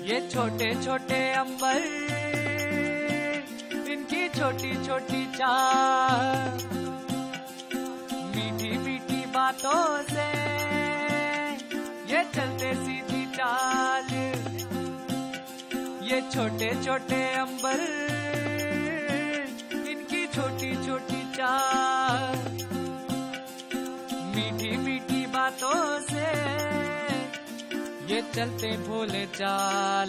ये छोटे छोटे अंबर, इनकी छोटी छोटी चाल, मीठी मीठी बातों से ये चलते सीधी चाल। ये छोटे छोटे अंबर, इनकी छोटी छोटी चाल, मीठी मीठी बातों से ये चलते भोले चाल।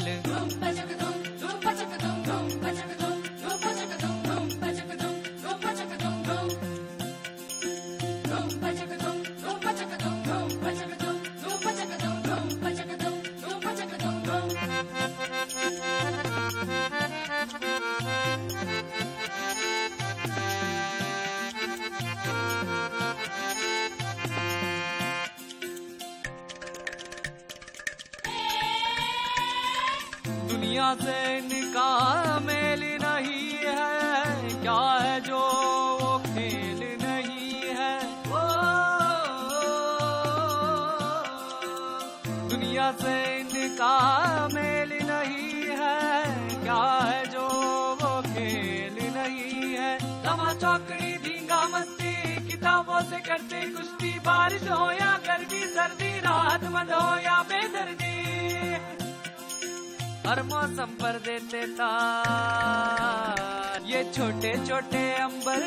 दुनिया से इनका मेल नहीं है, क्या है जो वो खेल नहीं है। ओ, दुनिया से इनका मेल नहीं है, क्या है जो वो खेल नहीं है। लम्हा चौकड़ी धींगा मस्ती, किताबों से करते कुश्ती, बारिश हो या गर्मी सर्दी, राहत मंद हो या बेदर्दी, हर मौसम पर देते तार। ये छोटे छोटे अंबर,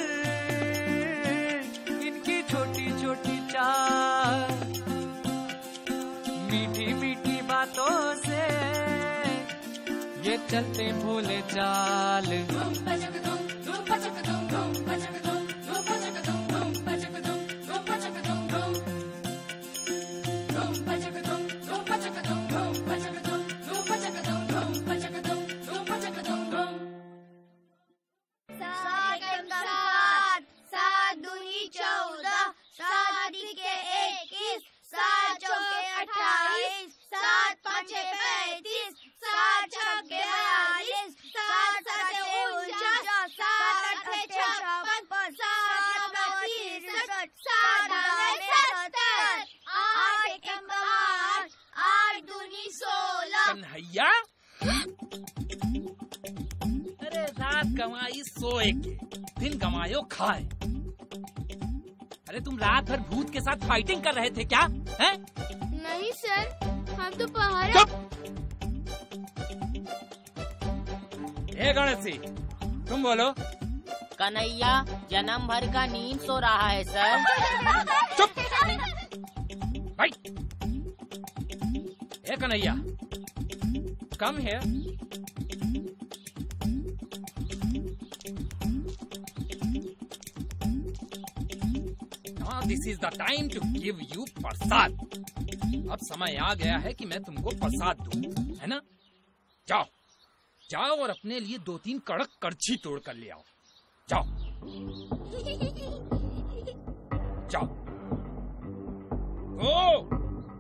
इनकी छोटी छोटी चाल, मीठी मीठी बातों से ये चलते भोले चाल। कन्हैया, अरे रात गंवाई सोए के, दिन गंवायो खाए। अरे तुम रात भर भूत के साथ फाइटिंग कर रहे थे क्या? हैं? नहीं सर, हम तो पहाड़। चुप! ए गणेश, तुम बोलो। कन्हैया जन्म भर का नींद सो रहा है सर। चुप! भाई, ए Kanhaiya, come here. Now this is the time to give you प्रसाद। अब समय आ गया है कि मैं तुमको प्रसाद दूं, है ना? जाओ, जाओ और अपने लिए 2-3 कड़क करछी तोड़ कर ले आओ। जाओ, जाओ, गो।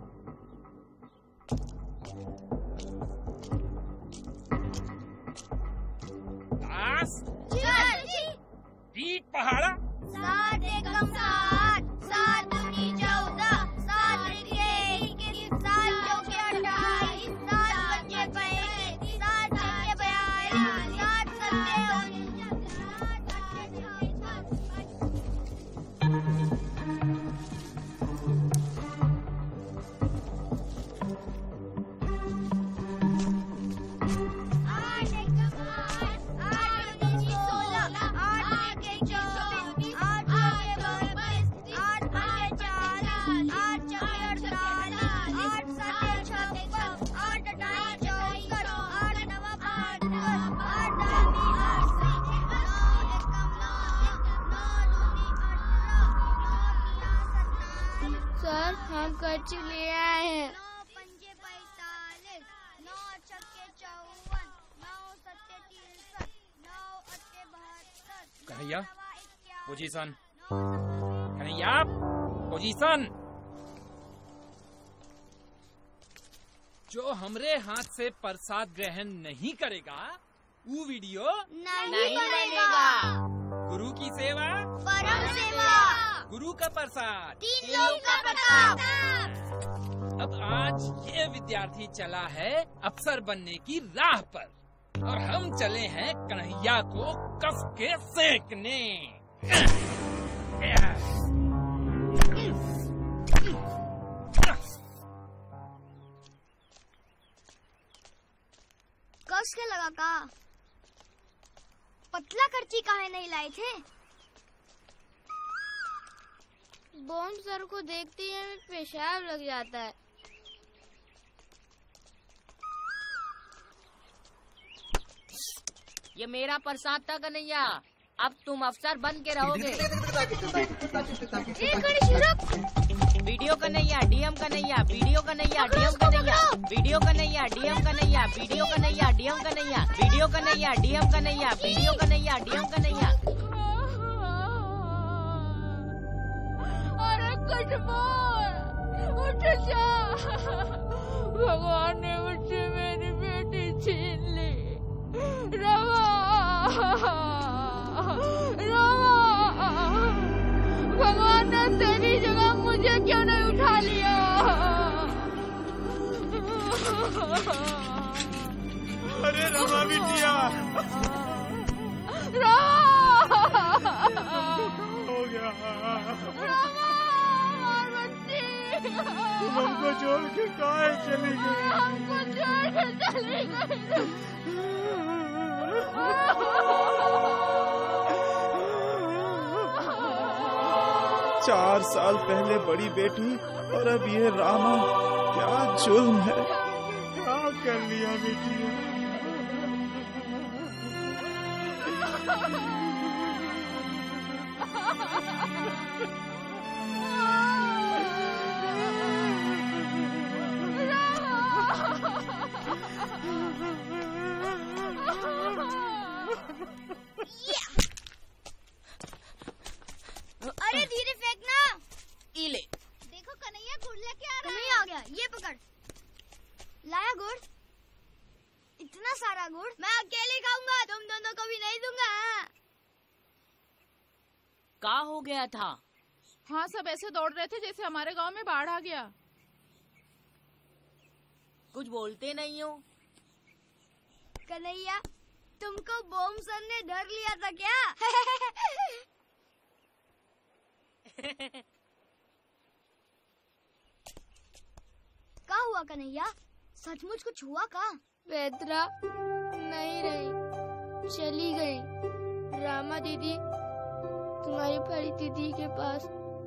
बीट पहाड़ा 7 एकम 7, 7 दूनी 14, 7 त्रिके 21, 7 चौके 28, 7 पंचे 35, 7 छक्के 42, 7 सत्ते 9 ले आए हैं। 9 पंजे 45, 9 छक्के 54, 9 सत्ते 63, 9 अट्टे 72। Kanhaiya position, Kanhaiya position. जो हमरे हाथ से प्रसाद ग्रहण नहीं करेगा वो वीडियो नहीं बनेगा। गुरु की सेवा परम सेवा, गुरु का प्रसाद, 3 लोग का प्रताप। अब आज ये विद्यार्थी चला है अफसर बनने की राह पर और हम चले हैं कन्हैया को कस के सेंकने। कस के लगा का? पतला करची काहे नहीं लाए थे? बॉम्ब सर को देखते ही हमें पेशाब लग जाता है। ये मेरा प्रसाद था कन्हैया, अब तुम अफसर बन के रहोगे। BDO Kanhaiya, DM Kanhaiya, BDO Kanhaiya, DM Kanhaiya, BDO Kanhaiya, DM Kanhaiya, BDO Kanhaiya, DM Kanhaiya, BDO Kanhaiya, DM Kanhaiya, BDO Kanhaiya, DM Kanhaiya. अरे कुछ बोल, उठ जा। भगवान ने मुझसे मेरी बेटी छीन ली। रमा, रमा, भगवान ने तेरी जगह मुझे क्यों नहीं उठा लिया? अरे रमा बिटिया, हो गया। तुम हमको छोड़ के काहे चली गई? हमको छोड़ के चली गई। 4 साल पहले बड़ी बेटी और अब ये रामा, क्या जुल्म है, क्या कर लिया बेटी? अरे धीरे फेंकना। इले देखो कन्हैया गुड़ लेके आ रहा है। कन्हैया आ गया, ये पकड़। लाया गुड़? इतना सारा गुड़ मैं अकेले खाऊंगा, तुम दोनों को भी नहीं दूंगा। क्या हो गया था? हाँ, सब ऐसे दौड़ रहे थे जैसे हमारे गांव में बाढ़ आ गया। कुछ बोलते नहीं हो? कन्हैया, तुमको बॉम्ब सर ने डर लिया था क्या? क्या हुआ कन्हैया? सचमुच कुछ हुआ का? वेदरा नहीं रही, चली गई। रामा दीदी तुम्हारी बड़ी दीदी के पास।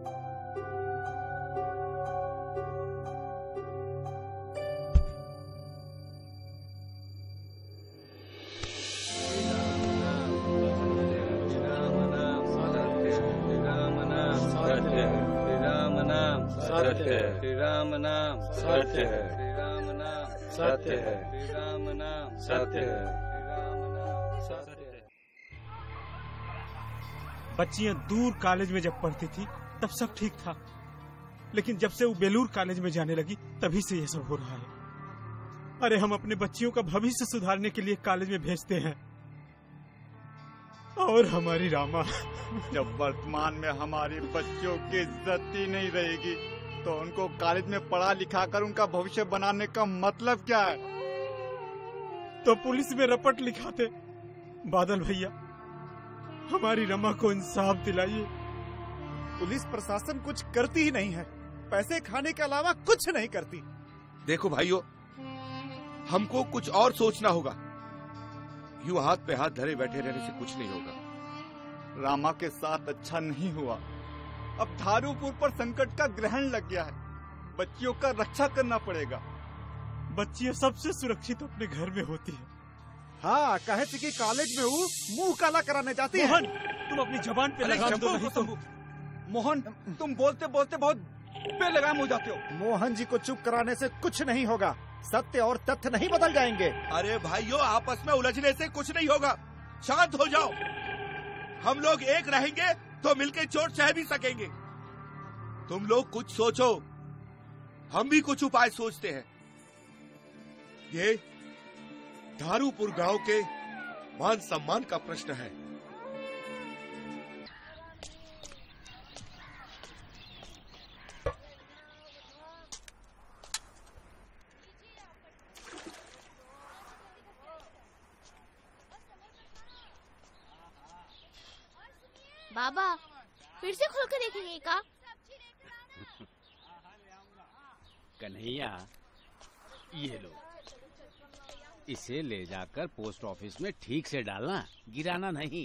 श्री राम नाम सत्य है, श्री राम नाम सत्य है, श्री राम नाम सत्य है, श्री राम नाम सत्य है। बच्चियां दूर कॉलेज में जब पढ़ती थी तब सब ठीक था, लेकिन जब से वो बेलूर कॉलेज में जाने लगी तभी से ये सब हो रहा है। अरे हम अपने बच्चियों का भविष्य सुधारने के लिए कॉलेज में भेजते हैं, और हमारी रामा जब वर्तमान में हमारी बच्चियों की इज्जत ही नहीं रहेगी तो उनको कॉलेज में पढ़ा लिखा कर उनका भविष्य बनाने का मतलब क्या है? तो पुलिस में रपट लिखाते। बादल भैया, हमारी रमा को इंसाफ दिलाइए। पुलिस प्रशासन कुछ करती ही नहीं है, पैसे खाने के अलावा कुछ नहीं करती। देखो भाइयों, हमको कुछ और सोचना होगा। यूं हाथ पे हाथ धरे बैठे रहने से कुछ नहीं होगा। रामा के साथ अच्छा नहीं हुआ। अब धारूपुर पर संकट का ग्रहण लग गया है, बच्चियों का रक्षा करना पड़ेगा। बच्चियां सबसे सुरक्षित अपने घर में होती है। हाँ, कहे थी कि कॉलेज में वो मुंह काला कराने जाती है। मोहन, तुम अपनी जबान पे लगाम दो, नहीं तो। मोहन, तुम बोलते बोलते बहुत बेलगाम हो जाते हो। मोहन जी को चुप कराने से कुछ नहीं होगा, सत्य और तथ्य नहीं बदल जाएंगे। अरे भाइयों, आपस में उलझने से कुछ नहीं होगा, शांत हो जाओ। हम लोग एक रहेंगे तो मिलके चोट सह भी सकेंगे। तुम लोग कुछ सोचो, हम भी कुछ उपाय सोचते हैं। ये धारूपुर गांव के मान सम्मान का प्रश्न है। बाबा फिर से खोल के देखेंगे का? कन्हैया, ये लो, इसे ले जाकर पोस्ट ऑफिस में ठीक से डालना, गिराना नहीं।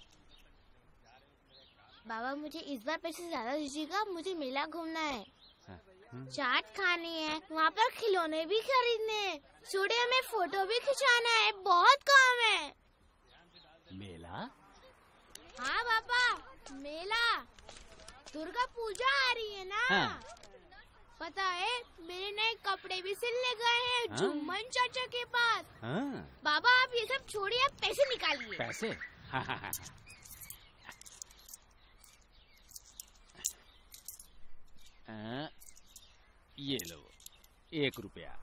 बाबा मुझे इस बार पैसे ज्यादा दीजिएगा, मुझे मेला घूमना है, चाट खानी है, वहाँ पर खिलौने भी खरीदने हैं, स्टूडियो में फोटो भी खिंचाना है, बहुत काम है। मेला? हाँ पापा, मेला। दुर्गा पूजा आ रही है ना? हाँ। पता है मेरे नए कपड़े भी सिलने गए हैं। हाँ? जुम्मन चाचा के पास। हाँ। बाबा आप ये सब छोड़िए, आप पैसे निकालिए। पैसे? ये लो, 1 रुपया।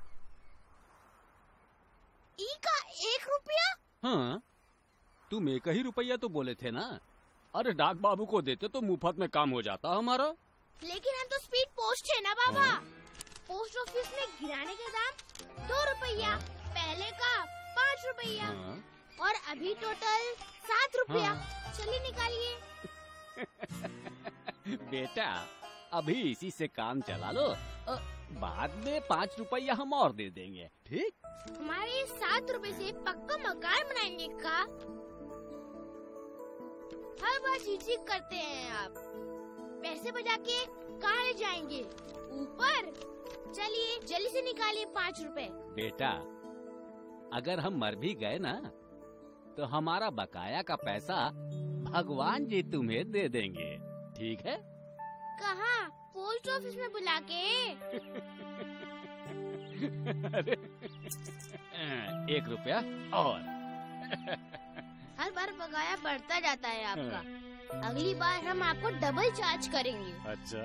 का 1 रुपया? हाँ, तुम 1 ही रुपया तो बोले थे ना। अरे डाक बाबू को देते तो मुफ्त में काम हो जाता हमारा। लेकिन हम तो स्पीड पोस्ट है ना बाबा। पोस्ट ऑफिस में गिराने का दाम 2 रुपया, पहले का 5 रुपया और अभी टोटल 7 रुपया। चलिए निकालिए। बेटा अभी इसी से काम चला लो, बाद में 5 रुपया हम और दे देंगे, ठीक? हमारे 7 रुपए से पक्का मकान बनाएंगे का? हर बार चीचिक करते हैं आप। पैसे बचा के कहाँ ले जाएंगे? ऊपर। चलिए जल्दी से निकालिए 5 रुपए। बेटा अगर हम मर भी गए ना तो हमारा बकाया का पैसा भगवान जी तुम्हें दे देंगे, ठीक है? कहाँ? पोस्ट ऑफिस में बुला के। अरे 1 रुपया और। हर बार बकाया बढ़ता जाता है आपका। अगली बार हम आपको डबल चार्ज करेंगे। अच्छा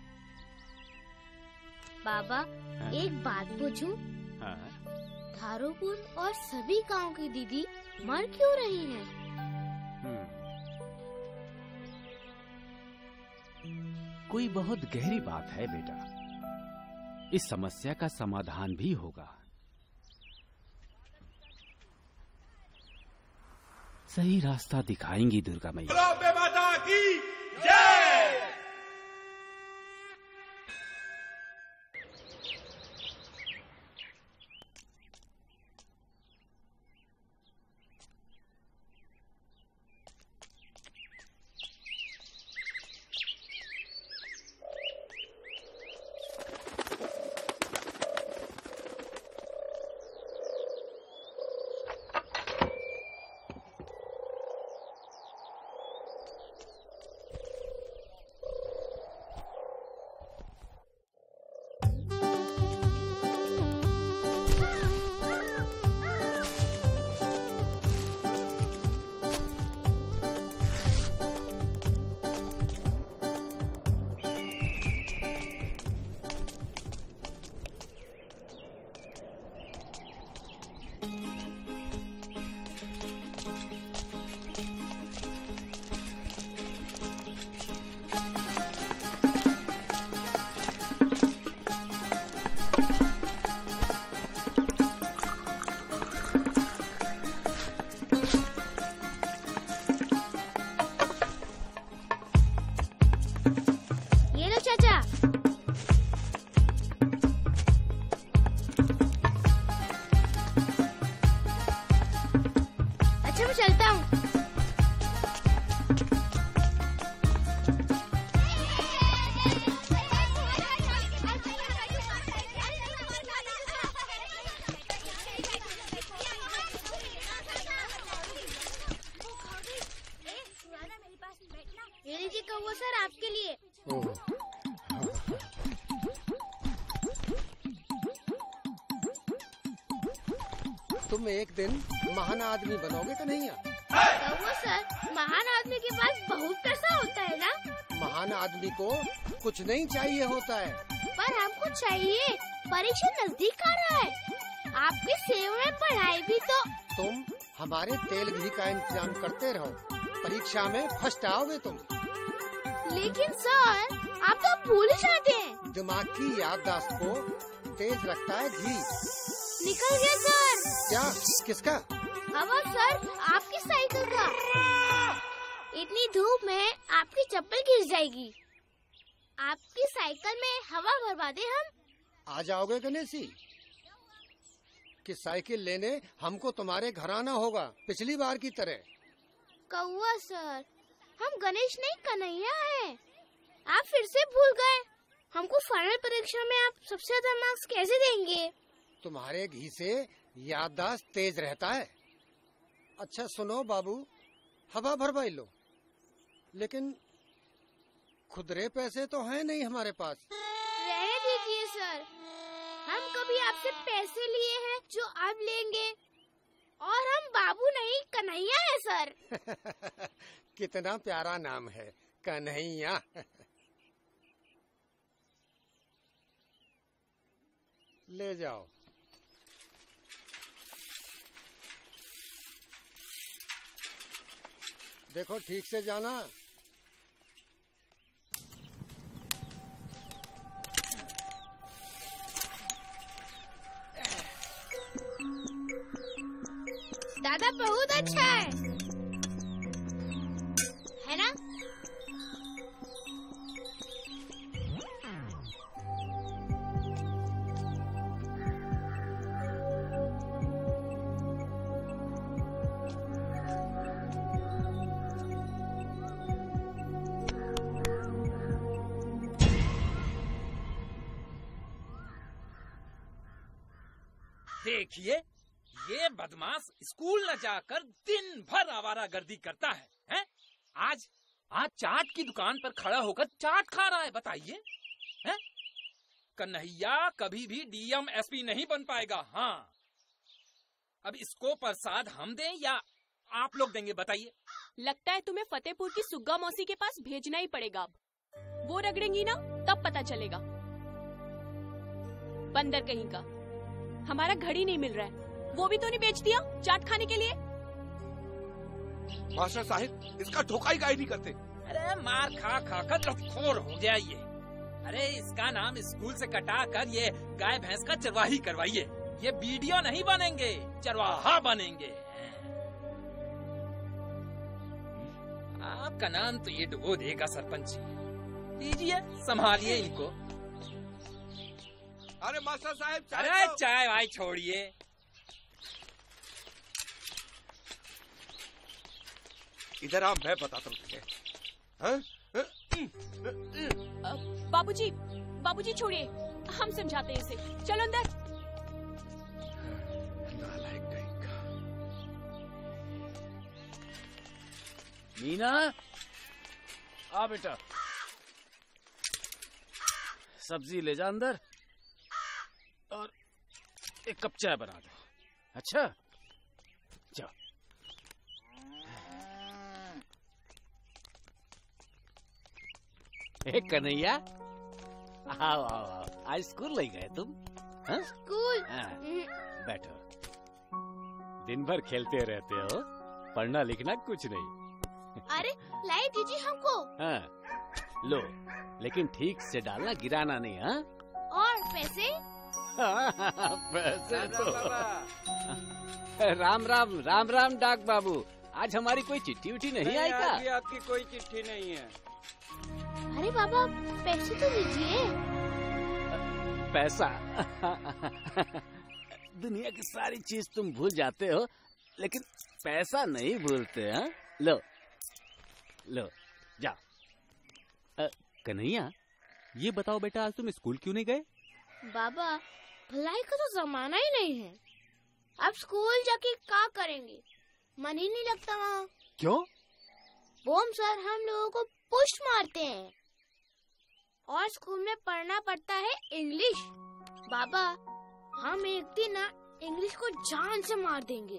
बाबा एक बात पूछूं? थारूपुर और सभी गांव की दीदी मर क्यों रही हैं? कोई बहुत गहरी बात है बेटा। इस समस्या का समाधान भी होगा। सही रास्ता दिखाएंगी दुर्गा मैया। माता की जय। तुम एक दिन महान आदमी बनोगे कन्हैया। वो सर, महान आदमी के पास बहुत पैसा होता है ना? महान आदमी को कुछ नहीं चाहिए होता है। पर हमको चाहिए। परीक्षा नजदीक आ रहा है, आपकी सेवा में पढ़ाई भी तो। तुम हमारे तेल घी का इंतजाम करते रहो, परीक्षा में फर्स्ट आओगे तुम। लेकिन सर आप तो भूल जाते हैं। दिमाग की याददाश्त को तेज रखता है घी। निकल गया सर। क्या? किसका? हवा सर, आपकी साइकिल का। इतनी इतनी धूप में आपकी चप्पल गिर जाएगी। आपकी साइकिल में हवा भरवा दे हम। आ जाओगे गणेशी कि साइकिल लेने हमको तुम्हारे घर आना होगा पिछली बार की तरह। कौआ सर, हम गणेश नहीं कन्हैया हैं। आप फिर से भूल गए। हमको फाइनल परीक्षा में आप सबसे ज्यादा मार्क्स कैसे देंगे? तुम्हारे घी से याददाश्त तेज रहता है। अच्छा सुनो बाबू, हवा भरवाई लो, लेकिन खुदरे पैसे तो हैं नहीं हमारे पास। रहने दीजिए सर, हम कभी आपसे पैसे लिए हैं जो आप लेंगे, और हम बाबू नहीं कन्हैया है सर। कितना प्यारा नाम है, कन्हैया। ले जाओ। देखो ठीक से जाना। दादा बहुत अच्छा है ना? देखिए, ये बदमाश स्कूल न जाकर दिन भर आवारागर्दी करता है, हैं? आज चाट की दुकान पर खड़ा होकर चाट खा रहा है, बताइए, हैं? कन्हैया कभी भी डीएम एसपी नहीं बन पाएगा। हाँ, अब इसको प्रसाद हम दें या आप लोग देंगे, बताइए। लगता है तुम्हें फतेहपुर की सुग्गा मौसी के पास भेजना ही पड़ेगा। अब वो रगड़ेंगी ना, तब पता चलेगा। बंदर कहीं का, हमारा घड़ी नहीं मिल रहा है, वो भी तो नहीं बेच दिया चाट खाने के लिए। मास्टर साहिब, इसका धोखा ही काहे नहीं करते? अरे मार खा खा कर लतखोर हो गया ये। अरे इसका नाम स्कूल से कटा कर ये गाय भैंस का चरवाही करवाइए। ये वीडियो नहीं बनेंगे, चरवाहा बनेंगे। आपका नाम तो ये डुबो देगा सरपंच जी। दीजिए, संभालिए इनको। अरे मास्टर साहब, अरे चाय भाई छोड़िए। इधर आ, मैं बताता हूँ तुझे। बाबूजी छोड़िए, हम समझाते हैं इसे। चलो अंदर। नालायक कहीं का। मीना, आ बेटा, सब्जी ले जा अंदर और एक कप चाय बना दो। अच्छा, जाओ। कन्हैया, आओ आओ आओ, आज स्कूल नहीं गए तुम? हाँ? स्कूल? बैठो। दिन भर खेलते रहते हो, पढ़ना लिखना कुछ नहीं। अरे लाई दीजिए हमको। हाँ, लो, लेकिन ठीक से डालना, गिराना नहीं। हाँ? और पैसे? पैसे तो राम राम राम राम डाक बाबू, आज हमारी कोई चिट्ठी उठी नहीं आई क्या? आज आपकी कोई चिट्ठी नहीं है। अरे बाबा, पैसे तो दीजिए। पैसा? दुनिया की सारी चीज तुम भूल जाते हो, लेकिन पैसा नहीं भूलते। हाँ, लो लो, जाओ। कन्हैया, ये बताओ बेटा, आज तुम स्कूल क्यों नहीं गए? बाबा, भलाई का तो जमाना ही नहीं है। अब स्कूल जाके क्या करेंगे? मन ही नहीं लगता वहाँ। क्यों? बोम सर हम लोगों को पुश मारते हैं, और स्कूल में पढ़ना पड़ता है इंग्लिश। बाबा, हम एक दिन ना इंग्लिश को जान से मार देंगे।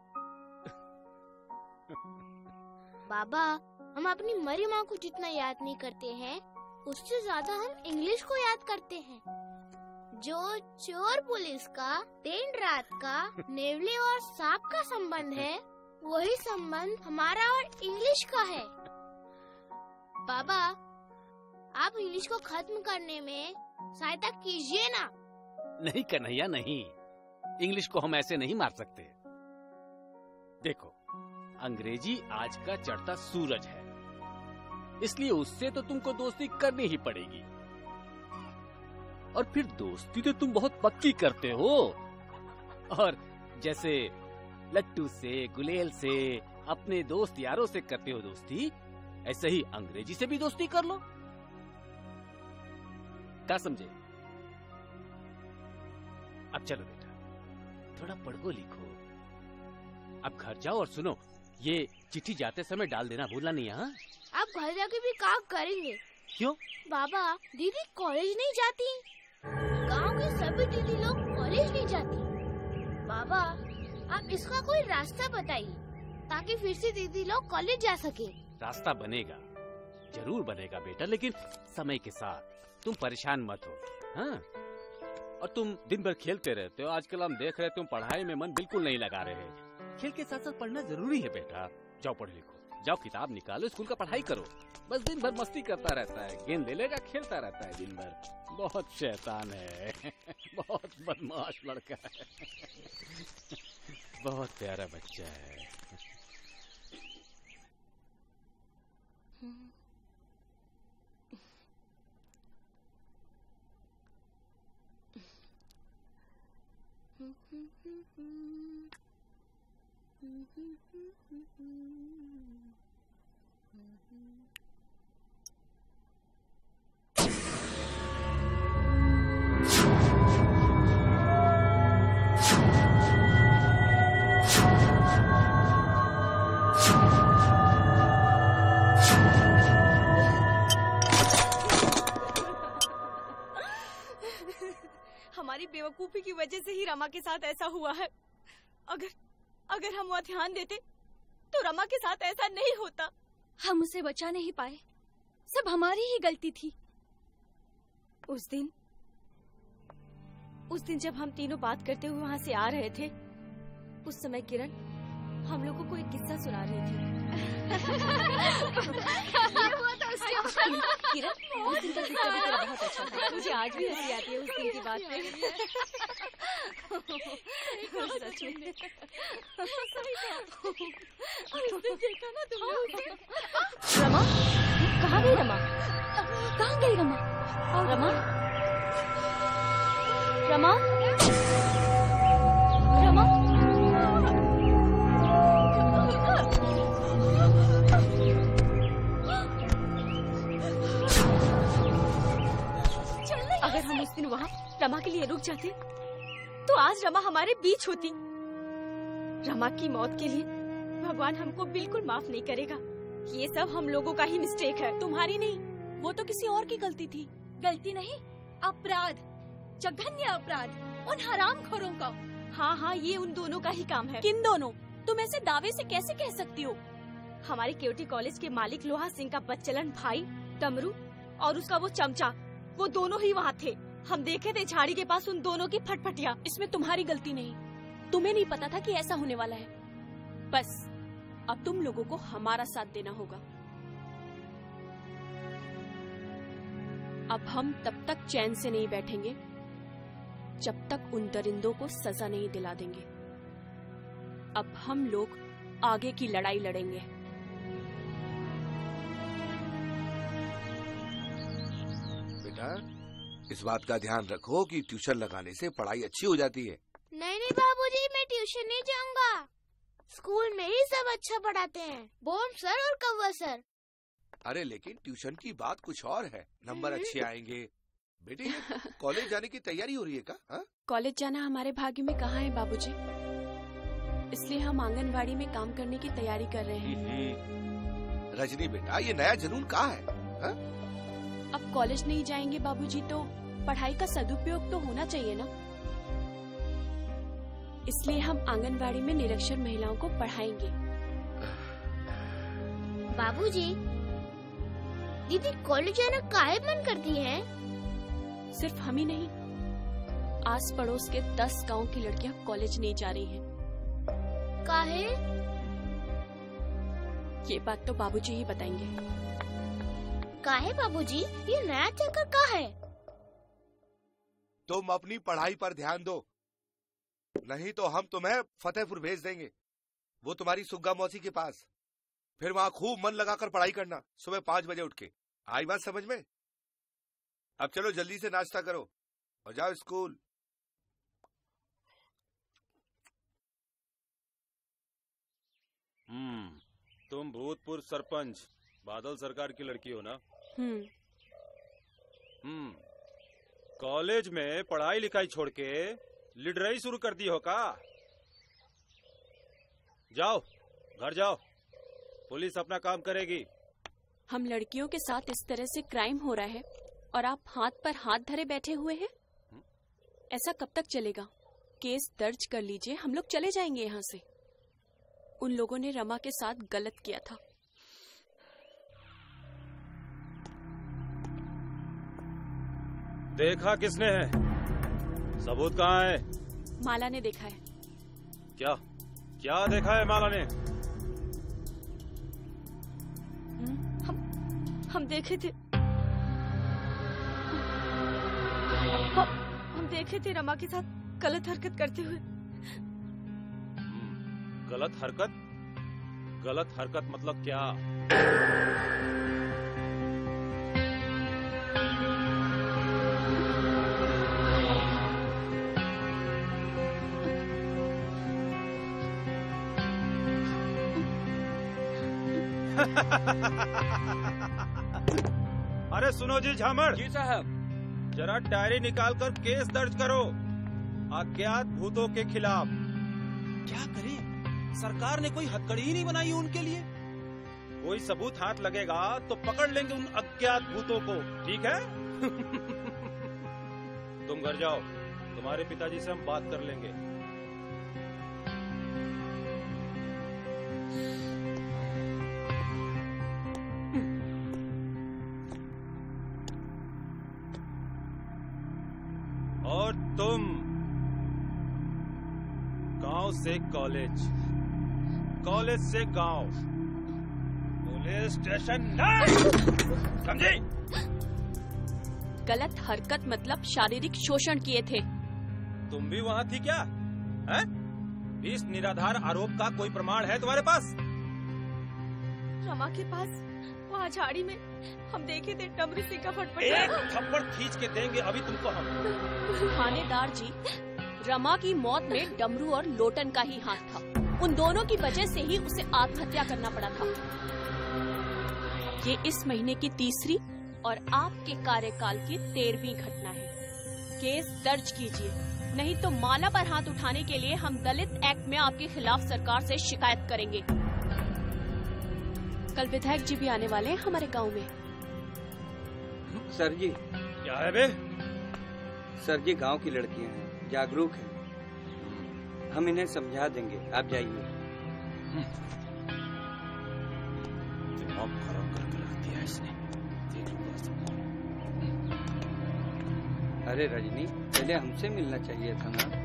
बाबा, हम अपनी मरी माँ को जितना याद नहीं करते हैं, उससे ज्यादा हम इंग्लिश को याद करते हैं। जो चोर पुलिस का दिन रात का नेवले और सांप का संबंध है, वही संबंध हमारा और इंग्लिश का है। बाबा, आप इंग्लिश को खत्म करने में सहायता कीजिए ना। नहीं कन्हैया, नहीं, इंग्लिश को हम ऐसे नहीं मार सकते। देखो, अंग्रेजी आज का चढ़ता सूरज है इसलिए उससे तो तुमको दोस्ती करनी ही पड़ेगी। और फिर दोस्ती तो तुम बहुत पक्की करते हो, और जैसे लट्टू से, गुलेल से, अपने दोस्त यारों से करते हो दोस्ती, ऐसे ही अंग्रेजी से भी दोस्ती कर लो। क्या समझे? अब चलो बेटा, थोड़ा पढ़ो लिखो। अब घर जाओ और सुनो, ये चिट्ठी जाते समय डाल देना भूलना नहीं। हाँ, आप घर जाके भी काम करेंगे? क्यों? बाबा, दीदी कॉलेज नहीं जाती, गांव के सभी दीदी लोग कॉलेज नहीं जाती। बाबा, आप इसका कोई रास्ता बताइए ताकि फिर से दीदी लोग कॉलेज जा सके। रास्ता बनेगा, जरूर बनेगा बेटा, लेकिन समय के साथ। तुम परेशान मत हो। हाँ, और तुम दिन भर खेलते रहते हो। आजकल हम देख रहे, तुम पढ़ाई में मन बिल्कुल नहीं लगा रहे। खेल के साथ साथ पढ़ना जरूरी है बेटा। जाओ पढ़ लिखो, जाओ किताब निकालो, स्कूल का पढ़ाई करो। बस दिन भर मस्ती करता रहता है, गेंद ले लेगा, खेलता रहता है दिन भर। बहुत शैतान है, बहुत बदमाश लड़का है, बहुत प्यारा बच्चा है। हमारी बेवकूफी की वजह से ही रमा के साथ ऐसा हुआ है। अगर हम वहाँ ध्यान देते तो रमा के साथ ऐसा नहीं होता। हम उसे बचा नहीं पाए, सब हमारी ही गलती थी। उस दिन जब हम तीनों बात करते हुए वहाँ से आ रहे थे, उस समय किरण हम लोगों को एक किस्सा सुना रही थी। किरण, उस दिन का किस्सा भी तेरा बहुत अच्छा था। मुझे आज भी हंसी आती है उस दिन की बात पे। सच में उस दिन देखा ना तुमने उसे? रमा, कहाँ गई रमा? कहाँ गई रमा? रमा, रमा, रमा, अगर हम उस दिन वहाँ रमा के लिए रुक जाते तो आज रमा हमारे बीच होती। रमा की मौत के लिए भगवान हमको बिल्कुल माफ नहीं करेगा। ये सब हम लोगों का ही मिस्टेक है, तुम्हारी नहीं। वो तो किसी और की गलती थी। गलती नहीं, अपराध, जघन्य अपराध उन हरामखोरों का। हाँ, ये उन दोनों का ही काम है। किन दोनों? तुम ऐसे दावे से कैसे कह सकती हो? हमारे केवटी कॉलेज के मालिक लोहा सिंह का बच्चलन भाई डमरू और उसका वो चमचा, वो दोनों ही वहाँ थे। हम देखे थे झाड़ी के पास उन दोनों की फटफटिया। इसमें तुम्हारी गलती नहीं, तुम्हें नहीं पता था कि ऐसा होने वाला है। बस अब तुम लोगों को हमारा साथ देना होगा। अब हम तब तक चैन से नहीं बैठेंगे जब तक उन दरिंदों को सजा नहीं दिला देंगे। अब हम लोग आगे की लड़ाई लड़ेंगे। बेटा, इस बात का ध्यान रखो कि ट्यूशन लगाने से पढ़ाई अच्छी हो जाती है। नहीं बाबूजी, मैं ट्यूशन नहीं जाऊंगा। स्कूल में ही सब अच्छा पढ़ाते हैं, बोम सर और कव्वा सर। अरे लेकिन ट्यूशन की बात कुछ और है, नंबर अच्छे आएंगे। बेटे, कॉलेज जाने की तैयारी हो रही है क्या? कॉलेज जाना हमारे भाग्य में कहाँ है बाबूजी, इसलिए हम आंगनवाड़ी में काम करने की तैयारी कर रहे हैं। रजनी बेटा, ये नया जुनून कहाँ है? अब कॉलेज नहीं जाएंगे बाबूजी तो पढ़ाई का सदुपयोग तो होना चाहिए ना, इसलिए हम आंगनवाड़ी में निरक्षर महिलाओं को पढ़ाएंगे। बाबूजी, दीदी कॉलेज जाना काहे मन करती है? सिर्फ हम ही नहीं, आस पड़ोस के 10 गांव की लड़कियां कॉलेज नहीं जा रही हैं। काहे? ये बात तो बाबूजी ही बताएंगे। काहे बाबूजी, ये नया चक्कर का है? तुम अपनी पढ़ाई पर ध्यान दो, नहीं तो हम तुम्हें फतेहपुर भेज देंगे, वो तुम्हारी सुग्गा मौसी के पास। फिर वहाँ खूब मन लगाकर पढ़ाई करना, सुबह 5 बजे उठ के। आई बात समझ में? अब चलो जल्दी से नाश्ता करो और जाओ स्कूल। तुम भूतपूर्व सरपंच बादल सरकार की लड़की हो ना? कॉलेज में पढ़ाई लिखाई छोड़ के लिडराई शुरू कर दी हो का? जाओ घर जाओ, पुलिस अपना काम करेगी। हम लड़कियों के साथ इस तरह से क्राइम हो रहा है और आप हाथ पर हाथ धरे बैठे हुए हैं। ऐसा कब तक चलेगा? केस दर्ज कर लीजिए, हम लोग चले जाएंगे यहाँ से। उन लोगों ने रमा के साथ गलत किया था। देखा किसने है? सबूत कहाँ है? माला ने देखा है। क्या क्या देखा है माला ने? हम देखे थे, हम देखे थे रमा के साथ गलत हरकत करते हुए। गलत हरकत? गलत हरकत मतलब क्या? अरे सुनो जी झामड़। जी साहब। जरा डायरी निकाल कर केस दर्ज करो अज्ञात भूतों के खिलाफ। क्या करें? सरकार ने कोई हथकड़ी ही नहीं बनाई उनके लिए। कोई सबूत हाथ लगेगा तो पकड़ लेंगे उन अज्ञात भूतों को, ठीक है? तुम घर जाओ, तुम्हारे पिताजी से हम बात कर लेंगे। और तुम गांव से कॉलेज, कॉलेज से गांव, पुलिस स्टेशन नहीं, समझी? गलत हरकत मतलब शारीरिक शोषण किए थे। तुम भी वहाँ थी क्या? हैं? इस निराधार आरोप का कोई प्रमाण है तुम्हारे पास? रमा के पास वहाँ झाड़ी में हम देखे थे डमरू सिंह का फटफट। एक थप्पड़ खींच के देंगे अभी तुमको हम। थानेदार जी, रमा की मौत में डमरू और लोटन का ही हाथ था। उन दोनों की वजह से ही उसे आत्महत्या करना पड़ा था। ये इस महीने की तीसरी और आपके कार्यकाल की 13वीं घटना है। केस दर्ज कीजिए, नहीं तो माला पर हाथ उठाने के लिए हम दलित एक्ट में आपके खिलाफ सरकार से शिकायत करेंगे। कल विधायक जी भी आने वाले हैं हमारे गांव में। सर जी। क्या है बे? सर जी, गांव की लड़कियां हैं, जागरूक हैं, हम इन्हें समझा देंगे, आप जाइए। दिमाग खराब करके रख दिया इसने। अरे रजनी, पहले हमसे मिलना चाहिए था ना।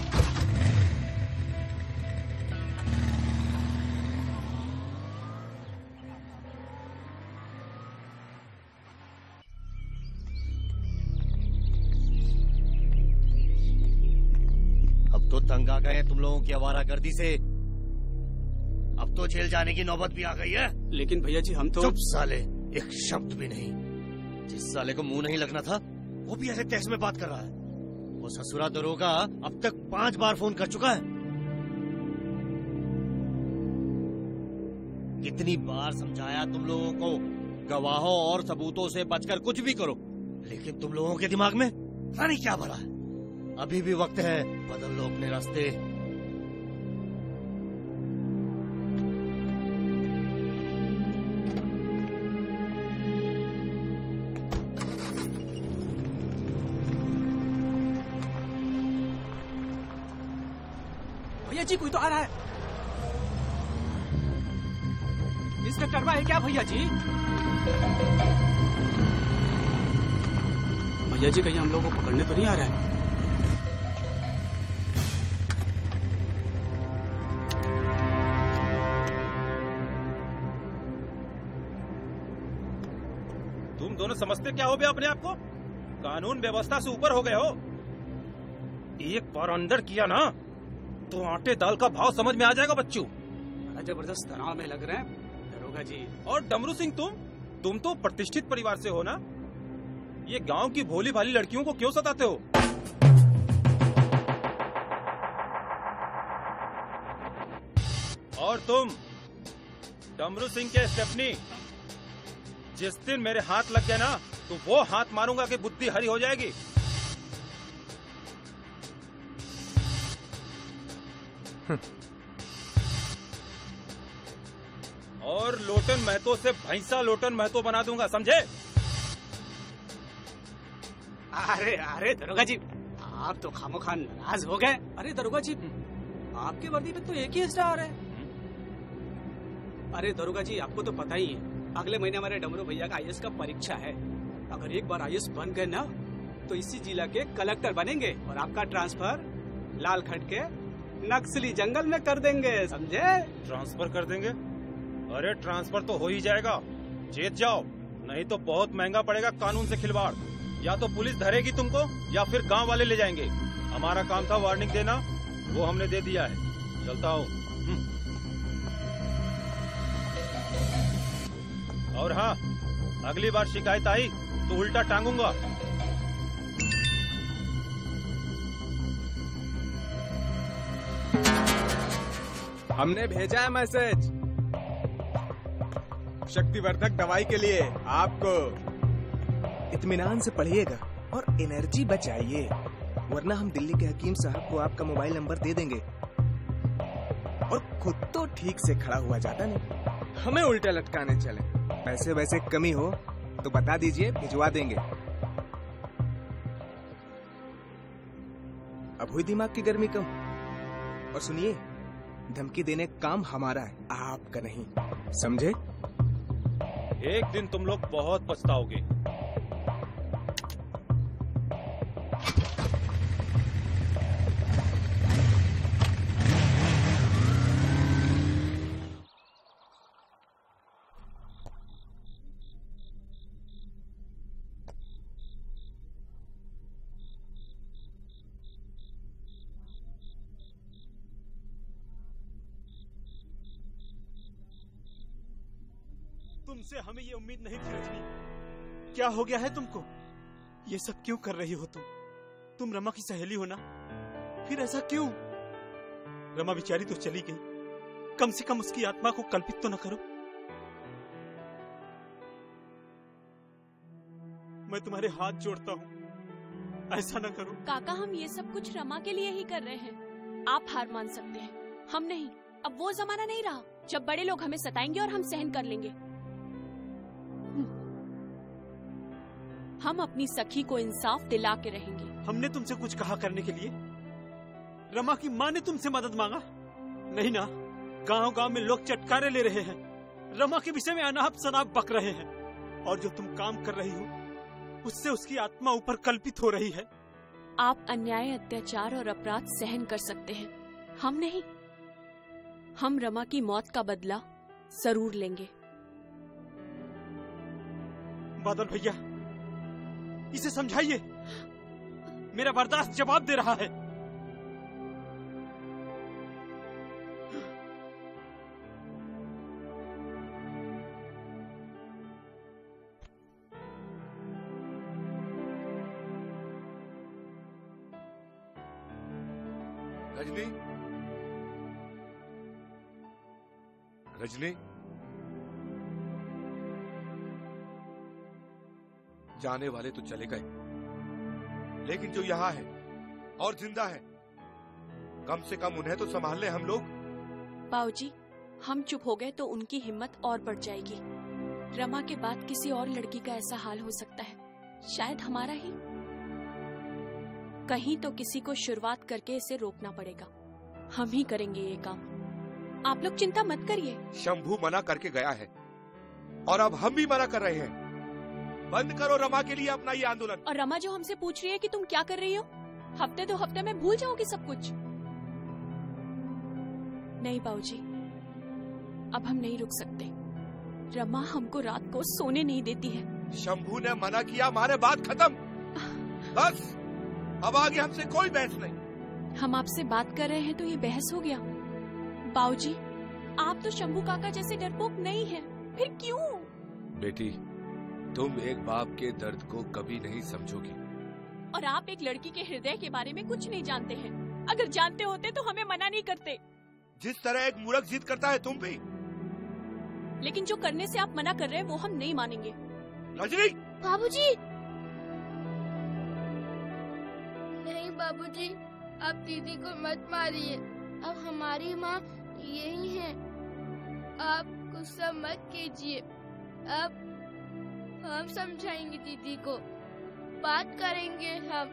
तंग आ गए तुम लोगों की आवारागर्दी से। अब तो जेल जाने की नौबत भी आ गई है। लेकिन भैया जी हम तो। चुप साले, एक शब्द भी नहीं। जिस साले को मुंह नहीं लगना था वो भी ऐसे तहस में बात कर रहा है। वो ससुरा दरोगा अब तक 5 बार फोन कर चुका है। कितनी बार समझाया तुम लोगों को, गवाहों और सबूतों से बचकर कुछ भी करो, लेकिन तुम लोगों के दिमाग में पता नहीं क्या भरा है। अभी भी वक्त है, बदल लो अपने रास्ते। भैया जी कोई तो आ रहा है। इंस्पेक्टर है क्या भैया जी? भैया जी कहीं हम लोगों को पकड़ने तो नहीं आ रहा है? दोनों समझते क्या हो गया अपने आप को? कानून व्यवस्था से ऊपर हो गए हो। एक बार अंदर किया ना तो आटे दाल का भाव समझ में आ जाएगा बच्चों। बड़ा जबरदस्त तनाव में लग रहे हैं। दरोगा जी। और डमरू सिंह तुम तो प्रतिष्ठित परिवार से हो ना, ये गांव की भोली भाली लड़कियों को क्यों सताते हो? और तुम डमरू सिंह के स्टेफनी, जिस दिन मेरे हाथ लग गया ना तो वो हाथ मारूंगा कि बुद्धि हरी हो जाएगी। और लोटन महतो से भैंसा लोटन महतो बना दूंगा, समझे? अरे अरे दरोगा जी, आप तो खामोखा नाराज हो गए। अरे दरोगा जी, आपके वर्दी पे तो एक ही स्टार है। अरे दरोगा जी, आपको तो पता ही है, अगले महीने हमारे डमरू भैया का आईएएस का परीक्षा है। अगर एक बार आईएएस बन गए ना तो इसी जिला के कलेक्टर बनेंगे और आपका ट्रांसफर लाल खट के नक्सली जंगल में कर देंगे, समझे? ट्रांसफर कर देंगे? अरे ट्रांसफर तो हो ही जाएगा, जीत जाओ, नहीं तो बहुत महंगा पड़ेगा कानून से खिलवाड़। या तो पुलिस धरेगी तुमको या फिर गांव वाले ले जाएंगे। हमारा काम था वार्निंग देना, वो हमने दे दिया है। चलता हूँ। और हाँ, अगली बार शिकायत आई तो उल्टा टांगूंगा। हमने भेजा है मैसेज शक्तिवर्धक दवाई के लिए। आपको इत्मीनान से पढ़िएगा और एनर्जी बचाइए, वरना हम दिल्ली के हकीम साहब को आपका मोबाइल नंबर दे देंगे। और खुद तो ठीक से खड़ा हुआ जाता नहीं, हमें उल्टा लटकाने चले। पैसे वैसे कमी हो तो बता दीजिए, भिजवा देंगे। अब हुई दिमाग की गर्मी कम। और सुनिए, धमकी देने का काम हमारा है, आपका नहीं, समझे? एक दिन तुम लोग बहुत पछताओगे। तुमसे हमें ये उम्मीद नहीं थी रजनी। क्या हो गया है तुमको? ये सब क्यों कर रही हो तुम रमा की सहेली हो ना, फिर ऐसा क्यों? रमा बेचारी तो चली गई, कम से कम उसकी आत्मा को कल्पित तो न करो। मैं तुम्हारे हाथ जोड़ता हूँ, ऐसा न करो। काका, हम ये सब कुछ रमा के लिए ही कर रहे हैं। आप हार मान सकते हैं, हम नहीं। अब वो जमाना नहीं रहा जब बड़े लोग हमें सताएंगे और हम सहन कर लेंगे। हम अपनी सखी को इंसाफ दिला के रहेंगे। हमने तुमसे कुछ कहा करने के लिए? रमा की माँ ने तुमसे मदद मांगा? नहीं ना। गांव गांव में लोग चटकारे ले रहे हैं, रमा के विषय में अनाप शनाप बक रहे हैं, और जो तुम काम कर रही हो उससे उसकी आत्मा ऊपर कल्पित हो रही है। आप अन्याय, अत्याचार और अपराध सहन कर सकते हैं, हम नहीं। हम रमा की मौत का बदला जरूर लेंगे। बादल भैया, इसे समझाइए, मेरा बर्दाश्त जवाब दे रहा है। रजनी, रजनी, जाने वाले तो चले गए, लेकिन जो यहाँ है और जिंदा है, कम से कम उन्हें तो संभाल ले हम लोग। बाबूजी, हम चुप हो गए तो उनकी हिम्मत और बढ़ जाएगी। रमा के बाद किसी और लड़की का ऐसा हाल हो सकता है, शायद हमारा ही। कहीं तो किसी को शुरुआत करके इसे रोकना पड़ेगा। हम ही करेंगे ये काम, आप लोग चिंता मत करिए। शंभू मना करके गया है और अब हम भी मना कर रहे हैं। बंद करो रमा के लिए अपना ये आंदोलन। और रमा जो हमसे पूछ रही है कि तुम क्या कर रही हो, हफ्ते 2 हफ्ते में भूल जाओगी सब कुछ। नहीं बाबूजी, अब हम नहीं रुक सकते। रमा हमको रात को सोने नहीं देती है। शंभू ने मना किया, हमारे बात खत्म, बस। अब आगे हमसे कोई बहस नहीं। हम आपसे बात कर रहे हैं तो ये बहस हो गया? बाबूजी, आप तो शंभू काका जैसे डरपोक नहीं हैं। फिर क्यों? बेटी, तुम एक बाप के दर्द को कभी नहीं समझोगी। और आप एक लड़की के हृदय के बारे में कुछ नहीं जानते हैं। अगर जानते होते तो हमें मना नहीं करते। जिस तरह एक मूर्ख जिद करता है तुम भी। लेकिन जो करने से आप मना कर रहे हैं वो हम नहीं मानेंगे। रजनी! बाबूजी! नहीं बाबूजी, आप दीदी को मत मारिए। अब हमारी माँ यही है। आप गुस्सा मत कीजिए। अब हम समझाएंगे दीदी को, बात करेंगे हम।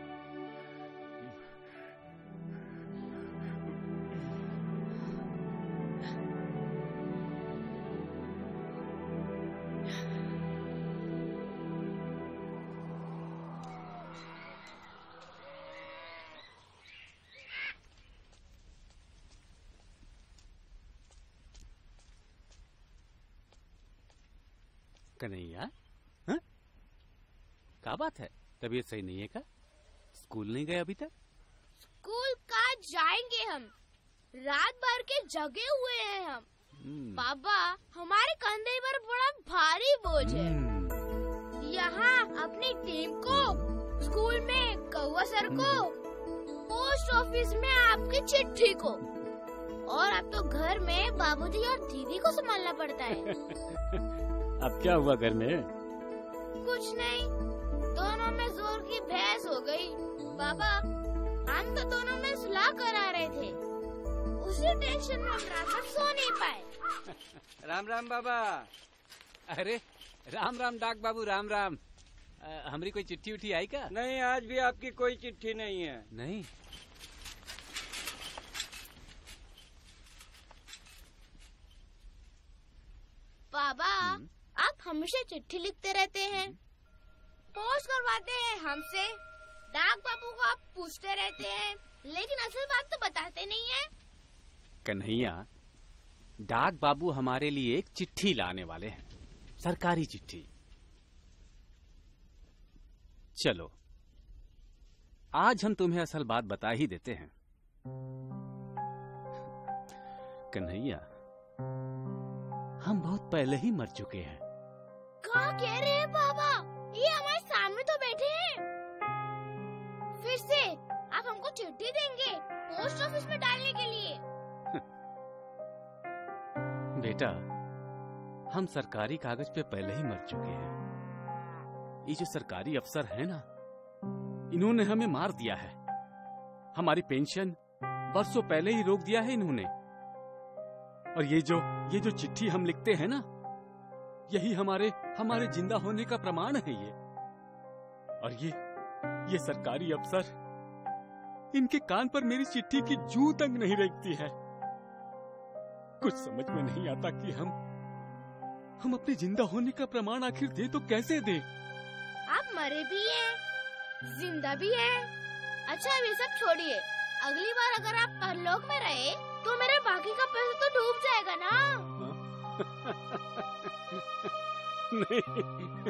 कन्हैया, हाँ? क्या बात है? तबीयत सही नहीं है क्या? स्कूल नहीं गए अभी तक? स्कूल का जाएंगे हम। रात भर के जगे हुए हैं हम। पापा, हमारे कंधे पर बड़ा भारी बोझ है। यहाँ अपनी टीम को, स्कूल में कौवा सर को, पोस्ट ऑफिस में आपकी चिट्ठी को, और अब तो घर में बाबूजी और दीदी को संभालना पड़ता है। अब क्या हुआ घर में? कुछ नहीं, दोनों में जोर की बहस हो गई। पापा, हम तो दोनों में सुलह करा रहे थे। उसी टेंशन में हम रात भर सो नहीं पाए। राम राम बाबा। अरे राम राम डाक बाबू, राम राम। हमारी कोई चिट्ठी उठी आई क्या? नहीं, आज भी आपकी कोई चिट्ठी नहीं है। नहीं? बाबा, आप हमेशा चिट्ठी लिखते रहते हैं, पोस्ट करवाते हैं हमसे, डाक बाबू को आप पूछते रहते हैं, लेकिन असल बात तो बताते नहीं है। कन्हैया, डाक बाबू हमारे लिए एक चिट्ठी लाने वाले हैं, सरकारी चिट्ठी। चलो, आज हम तुम्हें असल बात बता ही देते हैं। कन्हैया, हम बहुत पहले ही मर चुके हैं। क्या कह रहे हैं बाबा? ये हमारे सामने तो बैठे हैं। फिर से आप हमको चिट्ठी देंगे पोस्ट ऑफिस में डालने के लिए? बेटा, हम सरकारी कागज पे पहले ही मर चुके हैं। ये जो सरकारी अफसर है ना, इन्होंने हमें मार दिया है। हमारी पेंशन बरसों पहले ही रोक दिया है इन्होंने। और ये जो चिट्ठी हम लिखते हैं ना, यही हमारे जिंदा होने का प्रमाण है ये। और ये सरकारी अफसर, इनके कान पर मेरी चिट्ठी की जू तक नहीं रेंगती है। कुछ समझ में नहीं आता कि हम अपने जिंदा होने का प्रमाण आखिर दे तो कैसे दे? आप मरे भी हैं, जिंदा भी हैं। अच्छा, ये सब छोड़िए। अगली बार अगर आप परलोक में रहे तो मेरे बाकी का पैसा तो डूब जाएगा ना? नहीं,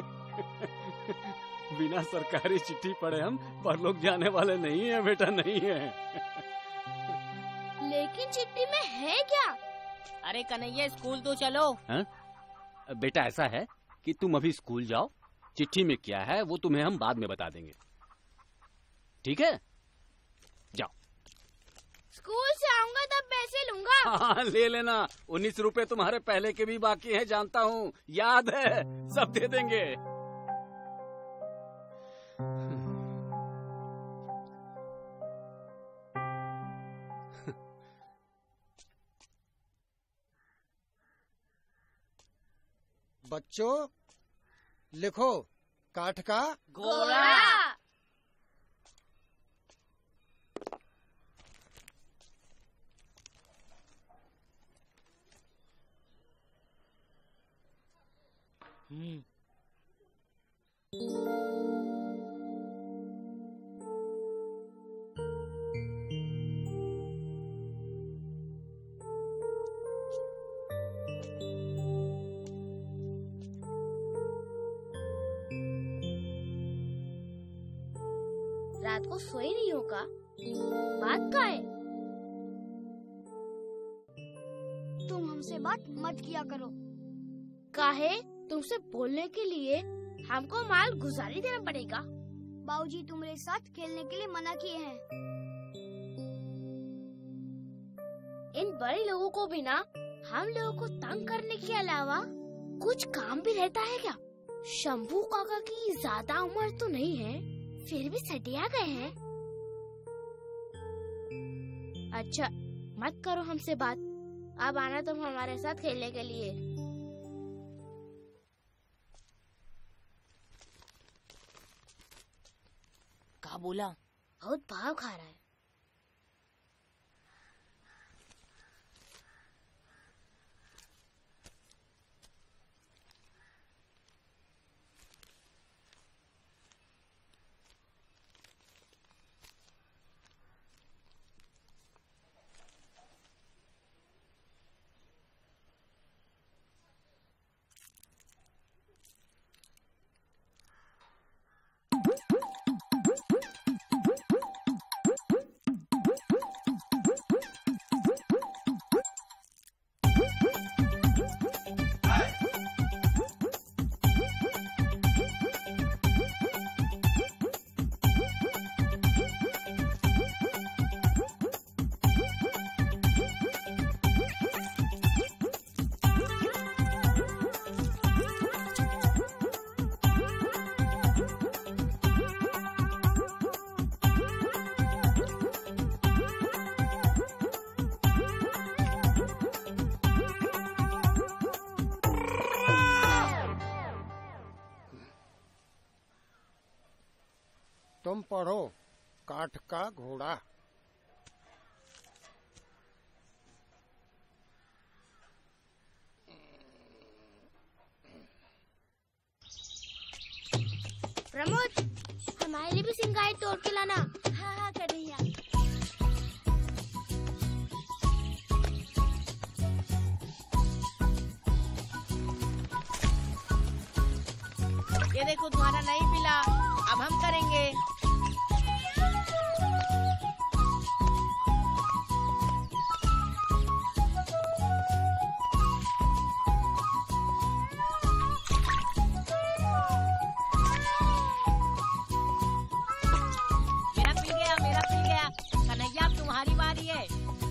बिना सरकारी चिट्ठी पढ़े हम परलोक जाने वाले नहीं है बेटा, नहीं है। लेकिन चिट्ठी में है क्या? अरे कन्हैया, स्कूल तो चलो। हा? बेटा, ऐसा है कि तुम अभी स्कूल जाओ, चिट्ठी में क्या है वो तुम्हें हम बाद में बता देंगे, ठीक है? जाओ। स्कूल से आऊंगा तब पैसे लूंगा। हाँ, ले लेना। 19 रुपए तुम्हारे पहले के भी बाकी हैं, जानता हूँ, याद है, सब दे देंगे। बच्चों, लिखो, काठ का घोड़ा। रात को सोए नहीं होगा, बात का है? तुम हमसे बात मत किया करो। काहे तुमसे बोलने के लिए हमको माल गुजारी देना पड़ेगा। बाबूजी तुम्हारे साथ खेलने के लिए मना किए हैं। इन बड़े लोगों को बिना हम लोगों को तंग करने के अलावा कुछ काम भी रहता है क्या? शंभू काका की ज्यादा उम्र तो नहीं है, फिर भी सटिया गए हैं। अच्छा मत करो हमसे बात, अब आना तुम हमारे साथ खेलने के लिए। क्या बोला? बहुत भाव खा रहा है। तुम पढ़ो काठ का घोड़ा। प्रमोद हमारे लिए भी सिंगाई तोड़ के लाना। हाँ हाँ कन्हैया। ये देखो तुम्हारा नहीं पिला, अब हम करेंगे। मेरा पिल गया। कन्हैया अब तुम्हारी बारी है।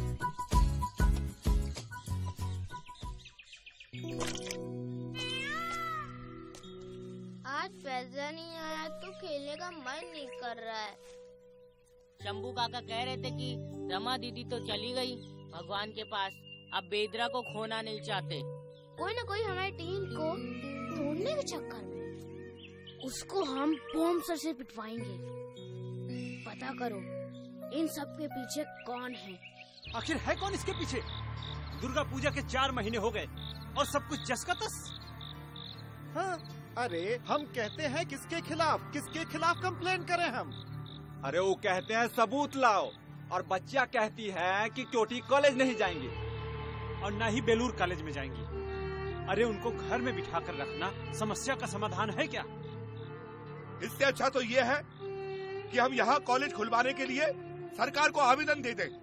आज पैसा नहीं आया तो खेलने का मन नहीं कर रहा है। शंभू काका कह रहे थे कि रमा दीदी तो चली गई भगवान के पास, अब बेदरा को खोना नहीं चाहते। कोई न कोई हमारी टीम को तोड़ने के चक्कर में उसको हम बॉम्ब सर से पिटवाएंगे। पता करो इन सब के पीछे कौन है। आखिर है कौन इसके पीछे? दुर्गा पूजा के 4 महीने हो गए और सब कुछ जस का तस। हाँ, अरे हम कहते हैं किसके खिलाफ कंप्लेन करें हम? अरे वो कहते हैं सबूत लाओ, और बच्चियां कहती है कि चोटी कॉलेज नहीं जाएंगी और न ही बेलूर कॉलेज में जाएंगी। अरे उनको घर में बिठा कर रखना समस्या का समाधान है क्या? इससे अच्छा तो ये है कि हम यहाँ कॉलेज खुलवाने के लिए सरकार को आवेदन दे दें।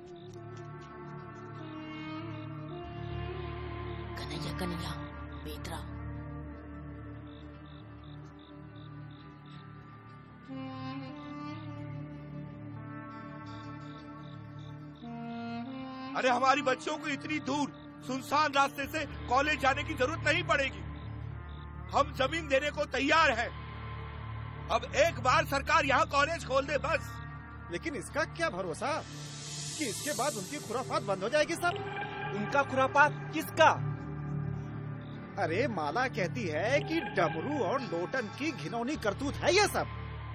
कन्हैया बेदरा अरे हमारी बच्चों को इतनी दूर सुनसान रास्ते से कॉलेज जाने की जरूरत नहीं पड़ेगी। हम जमीन देने को तैयार हैं। अब एक बार सरकार यहाँ कॉलेज खोल दे बस। लेकिन इसका क्या भरोसा कि इसके बाद उनकी खुराफात बंद हो जाएगी सब? उनका खुराफात किसका? अरे माला कहती है कि डमरू और लोटन की घिनौनी करतूत है ये सब।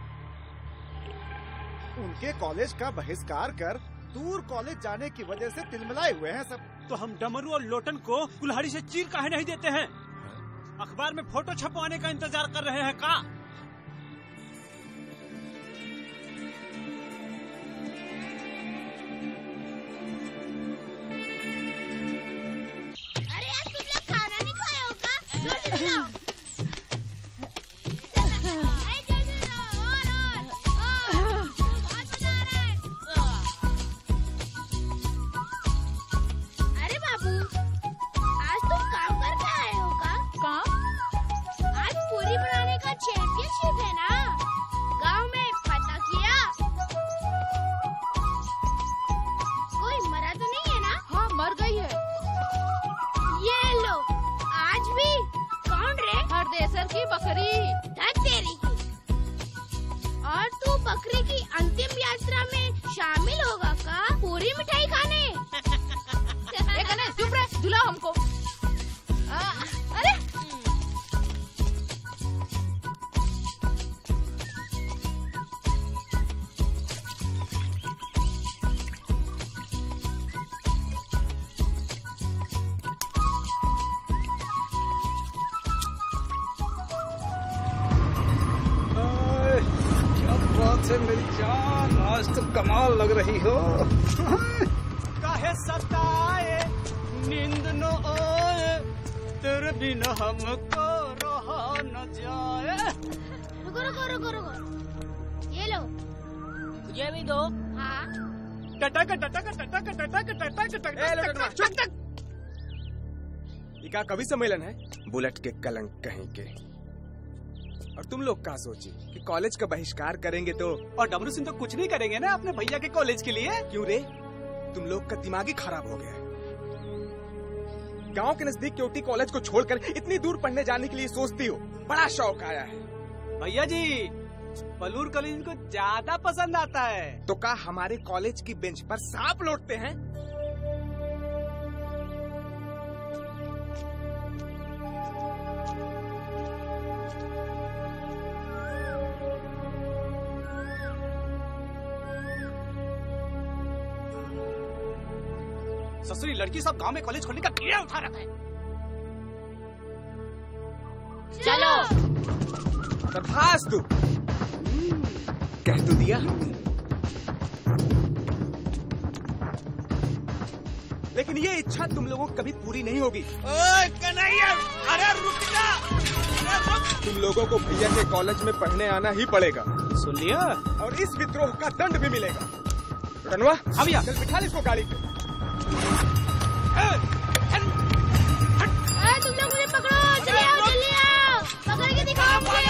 उनके कॉलेज का बहिष्कार कर दूर कॉलेज जाने की वजह से तिलमिलाए हुए हैं सब। तो हम डमरू और लोटन को कुल्हाड़ी से चीर काहे नहीं देते हैं? अखबार में फोटो छपवाने का इंतजार कर रहे हैं का? अरे यार तुम लोग खाना नहीं खाए हो का? जल्दी लाओ। काम बकरी धत तेरी की। और तू बकरी की अंतिम यात्रा में शामिल होगा का पूरी मिठाई खाने? चुप रहे, झुला हमको। अरे से मेरी जान, आज तो कमाल लग रही हो। काहे सताए नींद न आए, तेरे बिना हमको रहा न जाए। रुको रुको रुको रुको, ये लो। मुझे भी दो। हाँ। टटक टटक टटक टटक टटक टटक। ये क्या कवि सम्मेलन है? बुलेट के कलंक कहीं के। और तुम लोग क्या सोची कि कॉलेज का बहिष्कार करेंगे तो? और डमरू सिंह तो कुछ नहीं करेंगे ना अपने भैया के कॉलेज के लिए। क्यों रे? तुम लोग का दिमाग ही खराब हो गया है। गांव के नजदीक केओटी कॉलेज को छोड़कर इतनी दूर पढ़ने जाने के लिए सोचती हो? बड़ा शौक आया है। भैया जी, बलूर कॉलेज इनको ज्यादा पसंद आता है। तो क्या हमारे कॉलेज की बेंच पर सांप लौटते हैं? ससुरी लड़की सब गांव में कॉलेज खोलने का कीड़ा उठा रखा है। चलो। तथास्तु। कह तो दिया। लेकिन ये इच्छा तुम लोगों को कभी पूरी नहीं होगी। ओए कन्हैया, अरे रुक जा। तुम लोगों को भैया के कॉलेज में पढ़ने आना ही पड़ेगा। सुन लिया? और इस विद्रोह का दंड भी मिलेगा। रनवा, हाँ भैया। चल बिठा ले इसको गाड़ी पे। तुम लोग मुझे पकड़ो, जल्दी आओ, पकड़ के दिखाओ मुझे।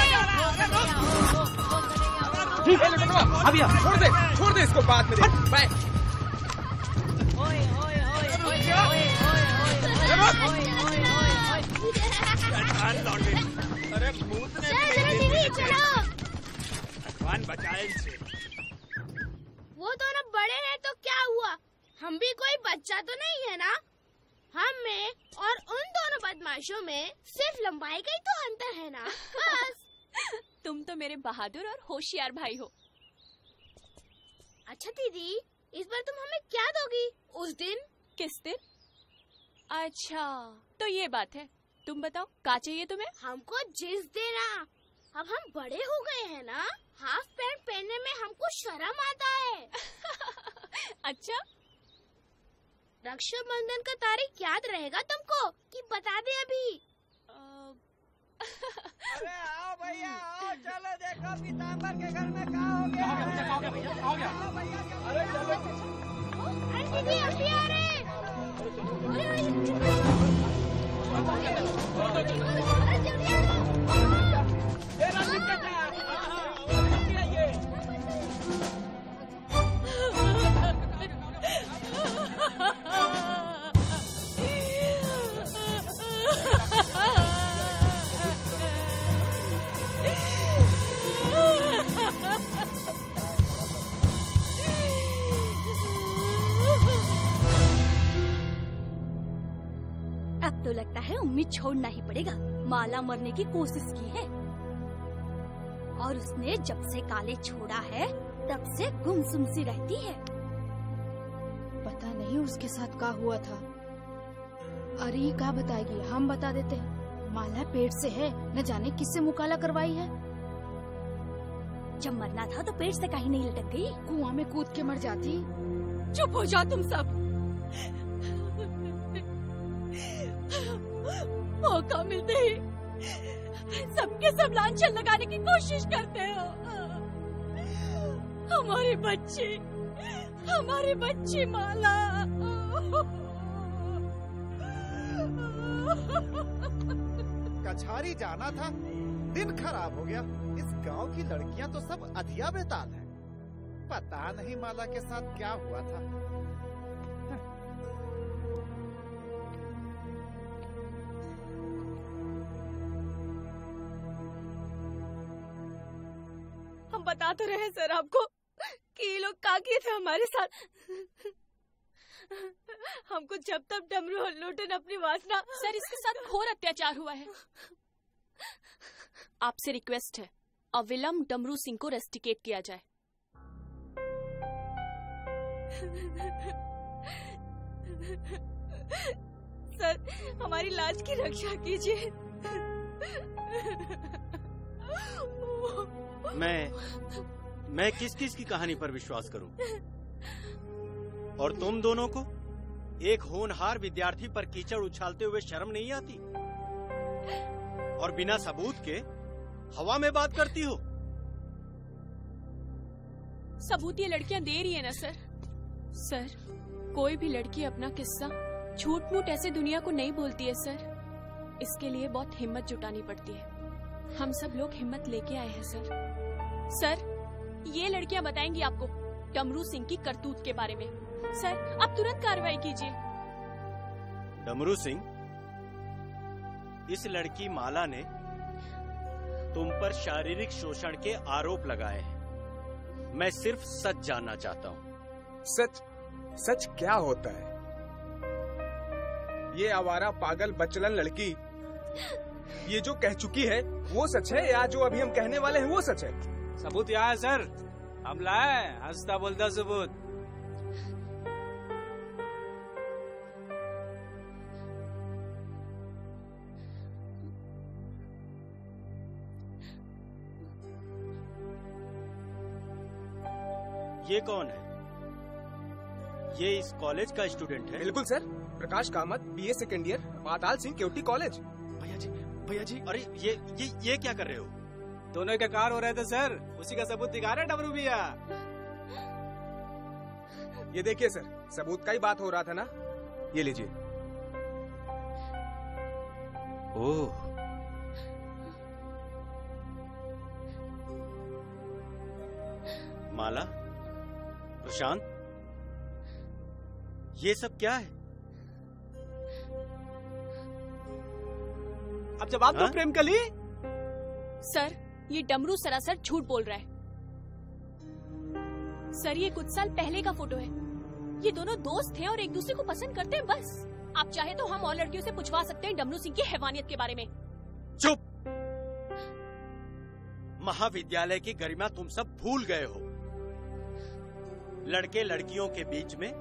ठीक है रनवा, हाँ भैया, छोड़ दे इसको, बाद में देख। बाय। अरे भूत ने भगवान बचाए इनसे। वो दोनों बड़े हैं तो क्या हुआ, हम भी कोई बच्चा तो नहीं है ना। हम में और उन दोनों बदमाशों में सिर्फ लंबाई का ही तो अंतर है ना, बस। तुम तो मेरे बहादुर और होशियार भाई हो। अच्छा दीदी, इस बार तुम हमें क्या दोगी उस दिन? किस दिन? अच्छा, तो ये बात है। तुम बताओ, क्या चाहिए तुम्हें? हमको जींस देना। अब हम बड़े हो गए हैं ना, हाफ पैंट पहनने में हमको शर्म आता है। अच्छा, रक्षाबंधन का तारीख याद रहेगा तुमको कि बता दे अभी? अरे आओ भैया, आओ, चलो देखो पीताम्बर के घर में क्या हो गया। अरे चलो। अरे दीदी, अभी आ रहे। अब तो लगता है उम्मीद छोड़ना ही पड़ेगा। माला मरने की कोशिश की है और उसने जब से कॉलेज छोड़ा है तब से गुमसुम सी रहती है। पता नहीं उसके साथ क्या हुआ था। अरे ये क्या बताएगी, हम बता देते हैं। माला पेट से है, न जाने किससे मुकाला करवाई है। जब मरना था तो पेट से कहीं नहीं लटक गई? कुआं में कूद के मर जाती। चुप हो जाओ तुम सब। मौका मिलते ही सबके सब लांछन लगाने की कोशिश करते हो। हमारी बच्ची माला। कछारी जाना था, दिन खराब हो गया। इस गांव की लड़कियां तो सब अधिया बेताल हैं। पता नहीं माला के साथ क्या हुआ था। बता तो रहे सर आपको कि ये लोग क्या किए थे हमारे साथ। हमको जब तक डमरू और लोटन अपनी वासना। सर इसके साथ घोर अत्याचार हुआ है। आपसे रिक्वेस्ट है अविलंब डमरू सिंह को रेस्टिकेट किया जाए। सर हमारी लाज की रक्षा कीजिए। मैं किस किस की कहानी पर विश्वास करूं? और तुम दोनों को एक होनहार विद्यार्थी पर कीचड़ उछालते हुए शर्म नहीं आती? और बिना सबूत के हवा में बात करती हो? सबूत ये लड़कियां दे रही है ना सर। सर कोई भी लड़की अपना किस्सा झूठ मूठ ऐसे दुनिया को नहीं बोलती है सर। इसके लिए बहुत हिम्मत जुटानी पड़ती है। हम सब लोग हिम्मत लेके आए हैं सर। सर ये लड़कियां बताएंगी आपको डमरू सिंह की करतूत के बारे में। सर आप तुरंत कार्रवाई कीजिए। डमरू सिंह, इस लड़की माला ने तुम पर शारीरिक शोषण के आरोप लगाए हैं। मैं सिर्फ सच जानना चाहता हूँ। सच क्या होता है? ये आवारा पागल बचलन लड़की ये जो कह चुकी है वो सच है या जो अभी हम कहने वाले हैं वो सच है? सबूत यहाँ है सर, हम लाए हंसता बोलता सबूत। ये कौन है? ये इस कॉलेज का स्टूडेंट है? बिल्कुल sir, Prakash Kamat, BA second year, Patal Singh Kewti college. भैया जी अरे ये क्या कर रहे हो? दोनों के कार हो रहे थे सर, उसी का सबूत दिखा रहे डमरू भैया। ये देखिए सर, सबूत का ही बात हो रहा था ना, ये लीजिए। ओह, माला, प्रशांत, ये सब क्या है? अब जवाब दो प्रेम कली। सर ये डमरू सरासर झूठ बोल रहा है। सर ये कुछ साल पहले का फोटो है। ये दोनों दोस्त हैं और एक दूसरे को पसंद करते हैं बस। आप चाहे तो हम और लड़कियों से पूछवा सकते हैं डमरू सिंह की हैवानियत के बारे में। चुप! महाविद्यालय की गरिमा तुम सब भूल गए हो। लड़के लड़कियों के बीच में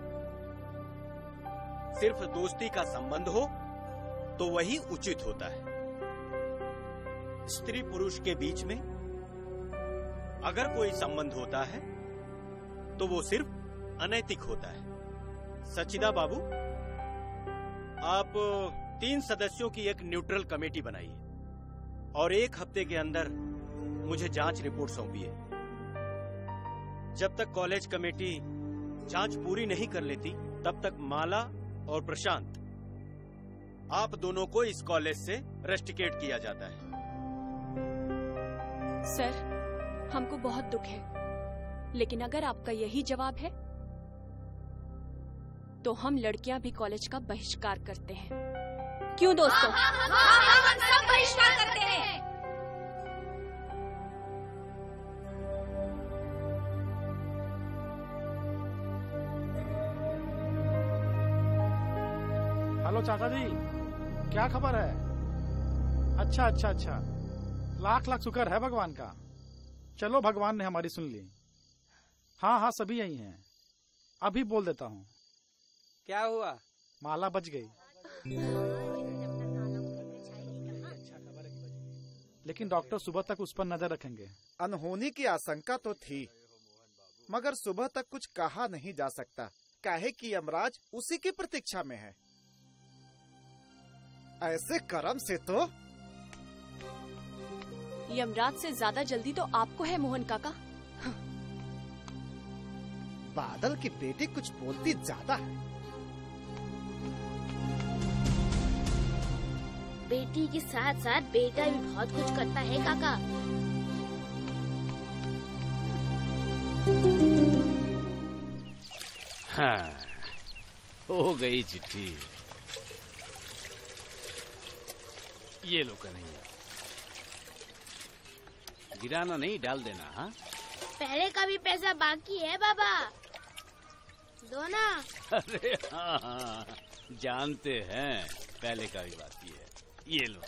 सिर्फ दोस्ती का संबंध हो तो वही उचित होता है। स्त्री पुरुष के बीच में अगर कोई संबंध होता है तो वो सिर्फ अनैतिक होता है। सचिदा बाबू, आप 3 सदस्यों की एक न्यूट्रल कमेटी बनाइए और 1 हफ्ते के अंदर मुझे जांच रिपोर्ट सौंपिए। जब तक कॉलेज कमेटी जांच पूरी नहीं कर लेती तब तक माला और प्रशांत, आप दोनों को इस कॉलेज से रस्टिकेट किया जाता है। सर हमको बहुत दुख है, लेकिन अगर आपका यही जवाब है तो हम लड़कियां भी कॉलेज का बहिष्कार करते हैं। क्यों दोस्तों? हम सब बहिष्कार करते हैं। हेलो चाचा जी, क्या खबर है? अच्छा, लाख लाख शुक्र है भगवान का। चलो भगवान ने हमारी सुन ली। हाँ सभी यही हैं। अभी बोल देता हूँ। क्या हुआ? माला बच गई, लेकिन डॉक्टर सुबह तक उस पर नजर रखेंगे। अनहोनी की आशंका तो थी, मगर सुबह तक कुछ कहा नहीं जा सकता, काहे कि यमराज उसी की प्रतीक्षा में है। ऐसे कर्म से तो यमराज से ज्यादा जल्दी तो आपको है मोहन काका। बादल की बेटी कुछ बोलती ज्यादा है। बेटी के साथ साथ बेटा भी बहुत कुछ करता है काका। हाँ, हो गई चिट्ठी। ये लो कन्हैया, गिराना नहीं, डाल देना। हाँ पहले का भी पैसा बाकी है बाबा, दो ना। अरे हाँ हाँ, जानते हैं पहले का भी बाकी है, ये लो।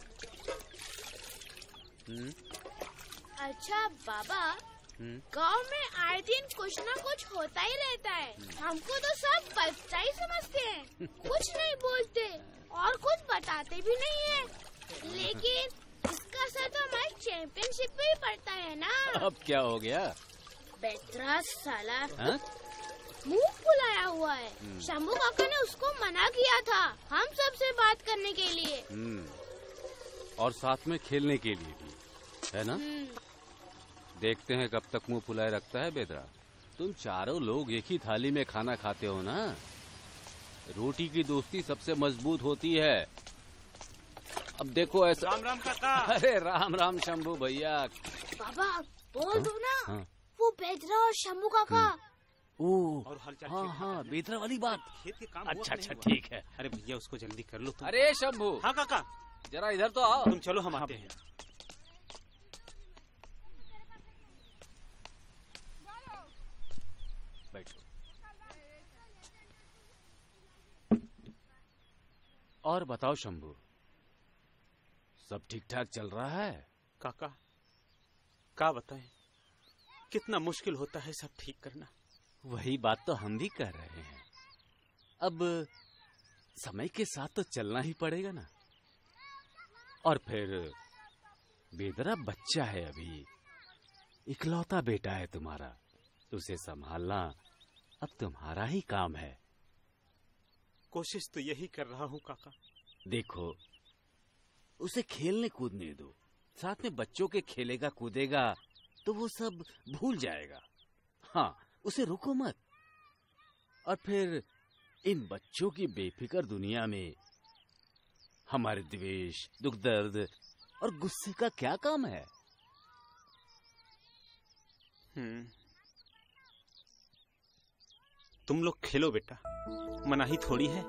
अच्छा बाबा, गांव में आए दिन कुछ ना कुछ होता ही रहता है। हमको तो सब बच्चा ही समझते हैं, कुछ नहीं बोलते और कुछ बताते भी नहीं है। लेकिन इसका असर तो हमारी चैंपियनशिप पे ही पड़ता है ना। अब क्या हो गया? बेतरा साला मुंह फुलाया हुआ है। शंभू काका ने उसको मना किया था हम सबसे बात करने के लिए। और साथ में खेलने के लिए भी, है ना? देखते हैं कब तक मुंह फुलाए रखता है बेदरा। तुम चारों लोग एक ही थाली में खाना खाते हो ना। रोटी की दोस्ती सबसे मजबूत होती है। अब देखो ऐसा। राम राम काका। अरे राम राम शंभू भैया। बाबा बोल दो ना। वो बेदरा और शंभू काका। ओह हाँ हाँ, बेदरा वाली बात। खेत के काम अच्छा अच्छा ठीक है। अरे भैया उसको जल्दी कर लो तुम। अरे शंभू। हाँ काका। जरा इधर तो आओ। तुम चलो, हम आते हैं। बैठो। और बताओ शंभू, सब ठीक ठाक चल रहा है? काका क्या बताएं, कितना मुश्किल होता है सब ठीक करना। वही बात तो हम भी कर रहे हैं। अब समय के साथ तो चलना ही पड़ेगा ना। और फिर बेदरा बच्चा है अभी, इकलौता बेटा है तुम्हारा, उसे संभालना अब तुम्हारा ही काम है। कोशिश तो यही कर रहा हूँ काका। देखो, उसे खेलने कूदने दो, साथ में बच्चों के खेलेगा कूदेगा तो वो सब भूल जाएगा। हाँ, उसे रोको मत। और फिर इन बच्चों की बेफिक्र दुनिया में हमारे द्वेष, दुख दर्द और गुस्से का क्या काम है? तुम लोग खेलो बेटा, मनाही थोड़ी है।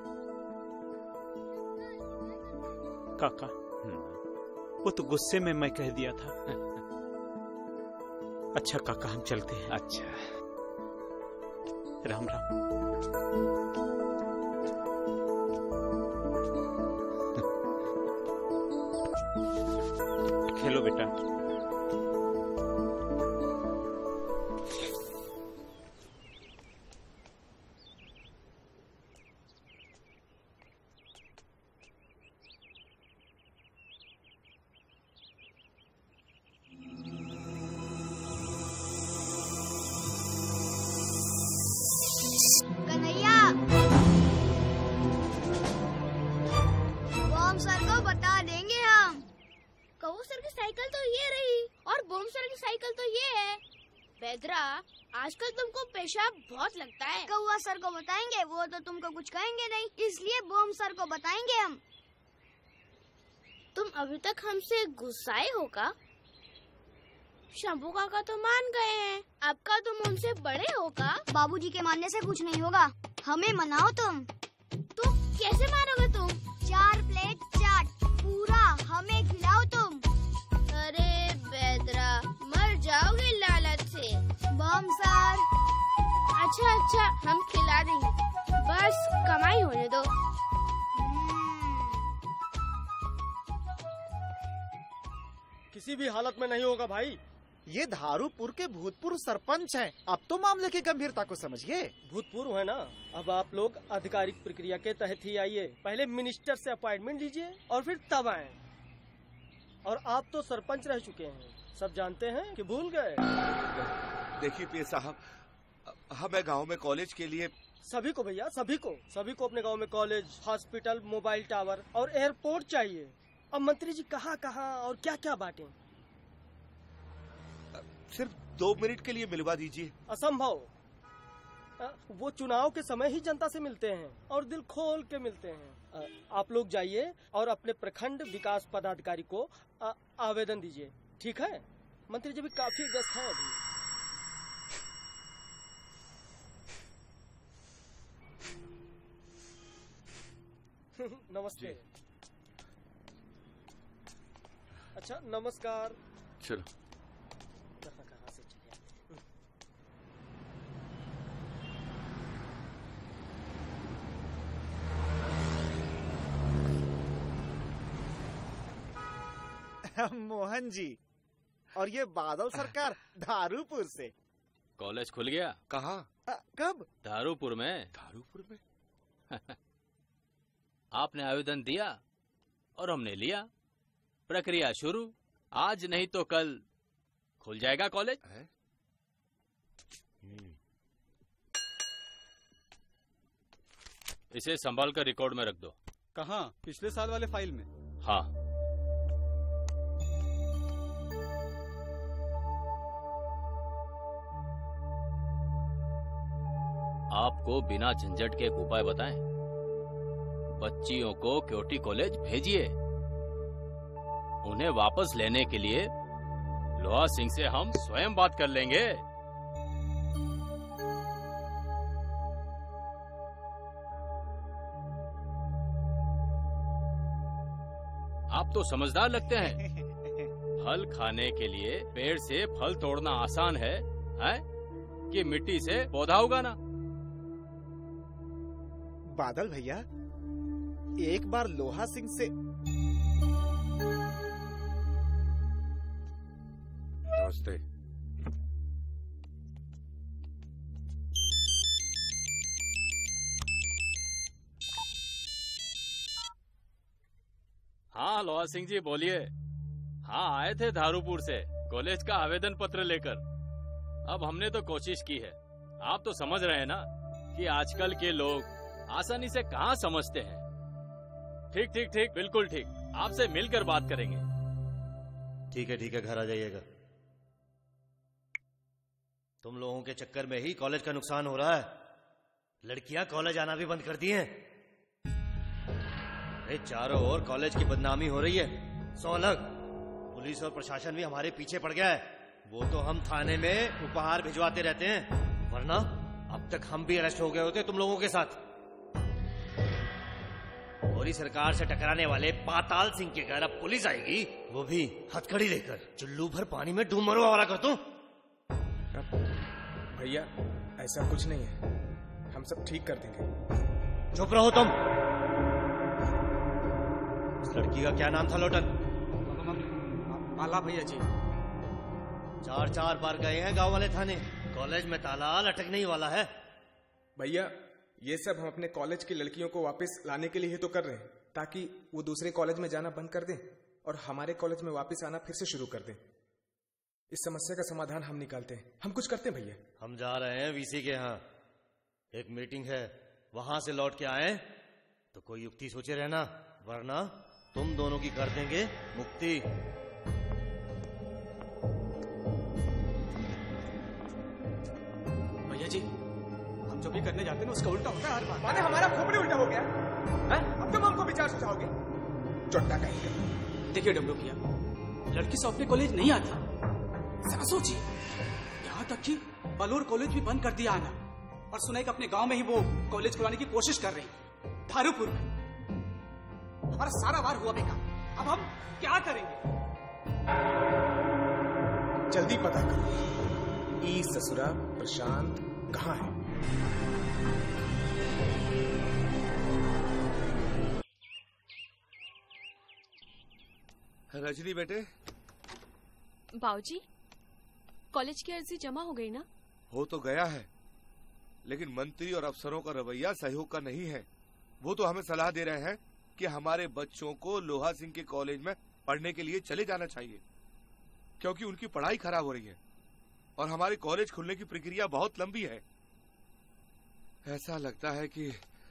काका वो तो गुस्से में मैं कह दिया था। अच्छा काका, हम चलते हैं। अच्छा, राम राम। खेलो बेटा। कन्हैया, बॉम सर को बता देंगे हम। कौवा सर की साइकिल तो ये रही और बॉम सर की साइकिल तो ये है। बेदरा, आजकल तुमको पेशाब बहुत लगता है। कौवा सर को बताएंगे, वो तो तुमको कुछ कहेंगे नहीं, इसलिए बॉम सर को बताएंगे हम। तुम अभी तक हमसे गुस्साए हो का? शंभू काका तो मान गए हैं, अब का तुम उनसे बड़े हो का? बाबूजी के मानने से कुछ नहीं होगा, हमें मनाओ तुम। तो कैसे मानोगे तुम? 4 प्लेट चाट पूरा हमें खिलाओ तुम। अरे बेदरा, मर जाओगे लालच से। बम सर। अच्छा अच्छा, हम खिला देंगे, बस कमाई होने दो। किसी भी हालत में नहीं होगा भाई। ये धारूपुर के भूतपूर्व सरपंच हैं। अब तो मामले की गंभीरता को समझिए। भूतपूर्व है ना, अब आप लोग आधिकारिक प्रक्रिया के तहत ही आइए। पहले मिनिस्टर से अपॉइंटमेंट लीजिए और फिर तब आए। और आप तो सरपंच रह चुके हैं, सब जानते हैं कि भूल गए? देखिए पीए साहब, हमें गांव में कॉलेज के लिए सभी को भैया, सभी को अपने गांव में कॉलेज, हॉस्पिटल, मोबाइल टावर और एयरपोर्ट चाहिए। अब मंत्री जी कहाँ और क्या क्या बांटें? सिर्फ 2 मिनट के लिए मिलवा दीजिए। असंभव। वो चुनाव के समय ही जनता से मिलते हैं और दिल खोल के मिलते हैं। आप लोग जाइए और अपने प्रखंड विकास पदाधिकारी को आवेदन दीजिए, ठीक है? मंत्री जी भी काफी व्यस्त हैं अभी। नमस्ते। अच्छा, नमस्कार। चलो। मोहन जी। और ये बादल सरकार धारूपुर से। कॉलेज खुल गया? कहाँ? कब? धारूपुर में। धारूपुर में? आपने आवेदन दिया और हमने लिया, प्रक्रिया शुरू। आज नहीं तो कल खुल जाएगा कॉलेज। इसे संभाल कर रिकॉर्ड में रख दो। कहाँ? पिछले साल वाले फाइल में? हाँ। आपको बिना झंझट के एक उपाय बताएं। बच्चियों को क्योटी कॉलेज भेजिए। उन्हें वापस लेने के लिए लोहा सिंह से हम स्वयं बात कर लेंगे। आप तो समझदार लगते हैं। फल खाने के लिए पेड़ से फल तोड़ना आसान है, कि मिट्टी से पौधा उगाना। बादल भैया, एक बार लोहा सिंह से। नमस्ते। हाँ लोहा सिंह जी बोलिए। हाँ आए थे धारूपुर से कॉलेज का आवेदन पत्र लेकर। अब हमने तो कोशिश की है। आप तो समझ रहे हैं ना कि आजकल के लोग आसानी से कहाँ समझते हैं। ठीक ठीक ठीक, बिल्कुल ठीक। आपसे मिलकर बात करेंगे। ठीक है, घर आ जाइएगा। तुम लोगों के चक्कर में ही कॉलेज का नुकसान हो रहा है। लड़कियां कॉलेज आना भी बंद कर दी हैं। अरे चारों ओर कॉलेज की बदनामी हो रही है। 100 अलग। पुलिस और प्रशासन भी हमारे पीछे पड़ गया है। वो तो हम थाने में उपहार भिजवाते रहते हैं, वरना अब तक हम भी अरेस्ट हो गए होते तुम लोगों के साथ। और इस सरकार से टकराने वाले पाताल सिंह के घर अब पुलिस आएगी, वो भी हथकड़ी लेकर। चुल्लू भर पानी में डूब मरो वाला कर दूं। भैया ऐसा कुछ नहीं है, हम सब ठीक कर देंगे। चुप रहो तुम। उस लड़की का क्या नाम था लोटन? माला भैया जी। 4 बार गए हैं गांव वाले थाने। कॉलेज में ताला लटकने ही वाला है। भैया ये सब हम अपने कॉलेज की लड़कियों को वापस लाने के लिए ही तो कर रहे हैं, ताकि वो दूसरे कॉलेज में जाना बंद कर दें और हमारे कॉलेज में वापस आना फिर से शुरू कर दें। इस समस्या का समाधान हम निकालते हैं। हम कुछ करते हैं भैया। हम जा रहे हैं वीसी के यहाँ, एक मीटिंग है, वहां से लौट के आए तो कोई युक्ति सोचे रहना, वरना तुम दोनों की कर देंगे मुक्ति। भैया जी, हम जो भी करने जाते हैं ना उसका उल्टा होता है हर बार। माने हमारा खोपड़ी उल्टा हो गया है? अब तुम हमको विचार सुझाओगे? चोट्टा कहेंगे। देखिए डमरू भैया, लड़की से अपने कॉलेज नहीं आती। जरा सोचिए, यहाँ तक कि बलौर कॉलेज भी बंद कर दिया आना, और सुनाई अपने गांव में ही वो कॉलेज खुलाने की कोशिश कर रही, धारूपुर में। हमारा सारा वार हुआ बेकार। अब हम क्या करेंगे? जल्दी पता करो ई ससुरा प्रशांत कहाँ है। रजनी बेटे। बाबूजी, कॉलेज की अर्जी जमा हो गई ना? हो तो गया है, लेकिन मंत्री और अफसरों का रवैया सहयोग का नहीं है। वो तो हमें सलाह दे रहे हैं कि हमारे बच्चों को लोहा सिंह के कॉलेज में पढ़ने के लिए चले जाना चाहिए, क्योंकि उनकी पढ़ाई खराब हो रही है और हमारे कॉलेज खुलने की प्रक्रिया बहुत लंबी है। ऐसा लगता है कि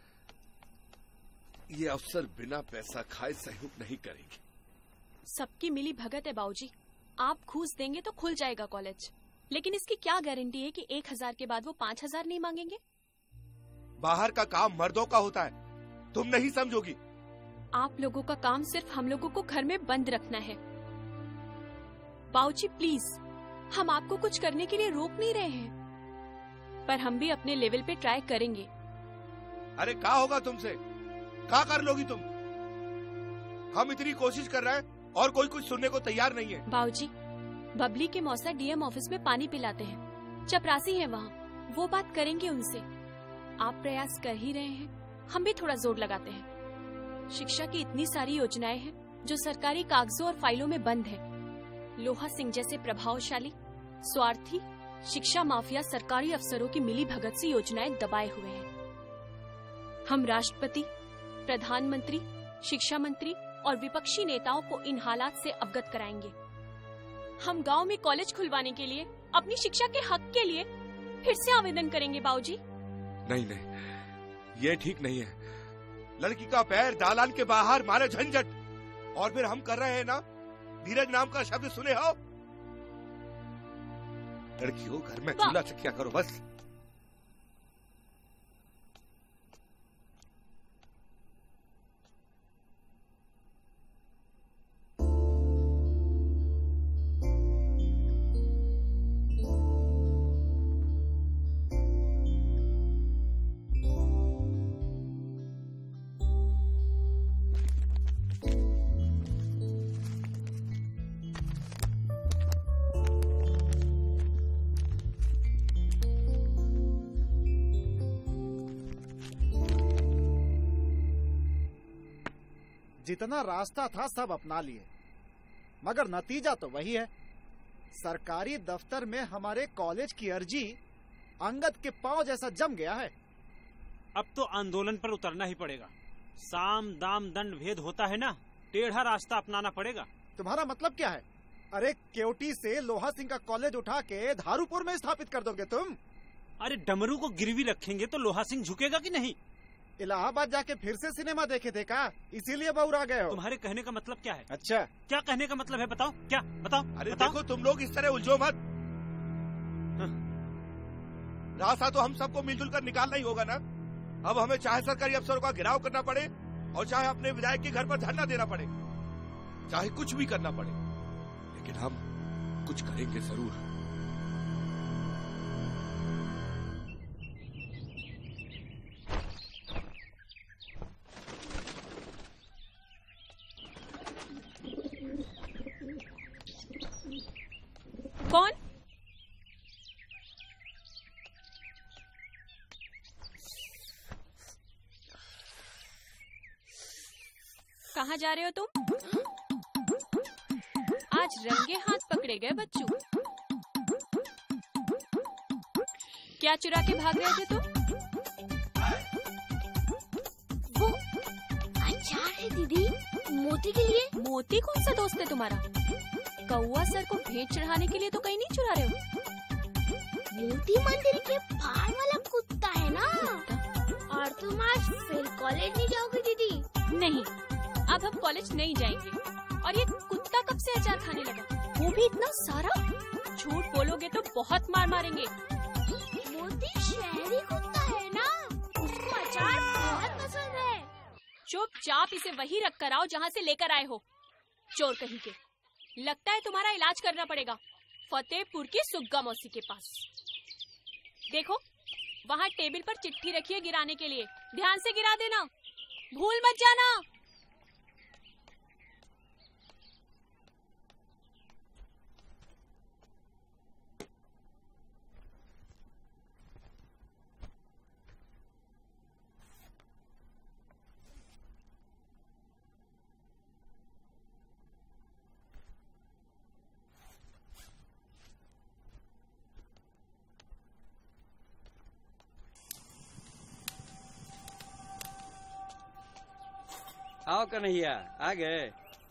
ये अफसर बिना पैसा खाए सहयोग नहीं करेंगे। सबकी मिली भगत है बाबूजी। आप घूस देंगे तो खुल जाएगा कॉलेज, लेकिन इसकी क्या गारंटी है कि 1000 के बाद वो 5000 नहीं मांगेंगे? बाहर का काम मर्दों का होता है, तुम नहीं समझोगी। आप लोगों का काम सिर्फ हम लोगों को घर में बंद रखना है। बाबूजी प्लीज, हम आपको कुछ करने के लिए रोक नहीं रहे हैं, पर हम भी अपने लेवल पे ट्राई करेंगे। अरे क्या होगा तुमसे? क्या कर लोगी तुम? हम इतनी कोशिश कर रहे हैं और कोई कुछ सुनने को तैयार नहीं है। बाबूजी, बबली के मौसा डीएम ऑफिस में पानी पिलाते हैं, चपरासी है वहाँ, वो बात करेंगे उनसे। आप प्रयास कर ही रहे हैं, हम भी थोड़ा जोर लगाते हैं। शिक्षा की इतनी सारी योजनाएं हैं, जो सरकारी कागजों और फाइलों में बंद है। लोहा सिंह जैसे प्रभावशाली, स्वार्थी शिक्षा माफिया सरकारी अफसरों की मिली भगत से योजनाएं दबाए हुए हैं। हम राष्ट्रपति, प्रधानमंत्री, शिक्षा मंत्री और विपक्षी नेताओं को इन हालात से अवगत कराएंगे। हम गांव में कॉलेज खुलवाने के लिए, अपनी शिक्षा के हक के लिए फिर से आवेदन करेंगे बाबूजी। नहीं नहीं, ये ठीक नहीं है। लड़की का पैर दालान के बाहर मारे झंझट, और फिर हम कर रहे हैं ना। धीरज नाम का शब्द सुने हो? लड़की हो, घर में चूल्हा चकिया करो बस। जितना रास्ता था सब अपना लिए, मगर नतीजा तो वही है। सरकारी दफ्तर में हमारे कॉलेज की अर्जी अंगद के पांव जैसा जम गया है। अब तो आंदोलन पर उतरना ही पड़ेगा। साम दाम दंड भेद होता है ना, टेढ़ा रास्ता अपनाना पड़ेगा। तुम्हारा मतलब क्या है? अरे केवटी से लोहा सिंह का कॉलेज उठा के धारूपुर में स्थापित कर दोगे तुम? अरे डमरू को गिरवी रखेंगे तो लोहा सिंह झुकेगा कि नहीं? इलाहाबाद जाके फिर से सिनेमा देखे थे का, इसीलिए बौरा गए हो? तुम्हारे कहने का मतलब क्या है? अच्छा, क्या कहने का मतलब है? बताओ, क्या बताओ? अरे बताओ? देखो, तुम लोग इस तरह उलझो मत। रास्ता तो हम सबको मिलजुल कर निकालना ही होगा ना। अब हमें चाहे सरकारी अफसरों का घेराव करना पड़े और चाहे अपने विधायक के घर पर धरना देना पड़े, चाहे कुछ भी करना पड़े, लेकिन हम कुछ करेंगे जरूर। कौन? कहाँ जा रहे हो तुम? आज रंगे हाथ पकड़े गए बच्चों। क्या चुरा के भाग रहे थे तुम? वो अचार है दीदी, मोती के लिए। मोती कौन सा दोस्त है तुम्हारा? कौआ सर को भेंट चढ़ाने के लिए तो कहीं नहीं चुरा रहे हो। मोती मंदिर के बाहर वाला कुत्ता है ना। और तुम आज फिर कॉलेज नहीं जाओगे दीदी? नहीं, अब हम कॉलेज नहीं जाएंगे। और ये कुत्ता कब से अचार खाने लगा? वो भी इतना सारा? झूठ बोलोगे तो बहुत मार मारेंगे। मोती शहरी कुत्ता है ना, उसको अचार बहुत पसंद है। चुपचाप इसे वही रख कर आओ जहाँ से लेकर आए हो, चोर कहीं के। लगता है तुम्हारा इलाज करना पड़ेगा फतेहपुर की सुग्गा मौसी के पास। देखो, वहाँ टेबल पर चिट्ठी रखी है गिराने के लिए, ध्यान से गिरा देना, भूल मत जाना। आओ कन्हैया, आ गए।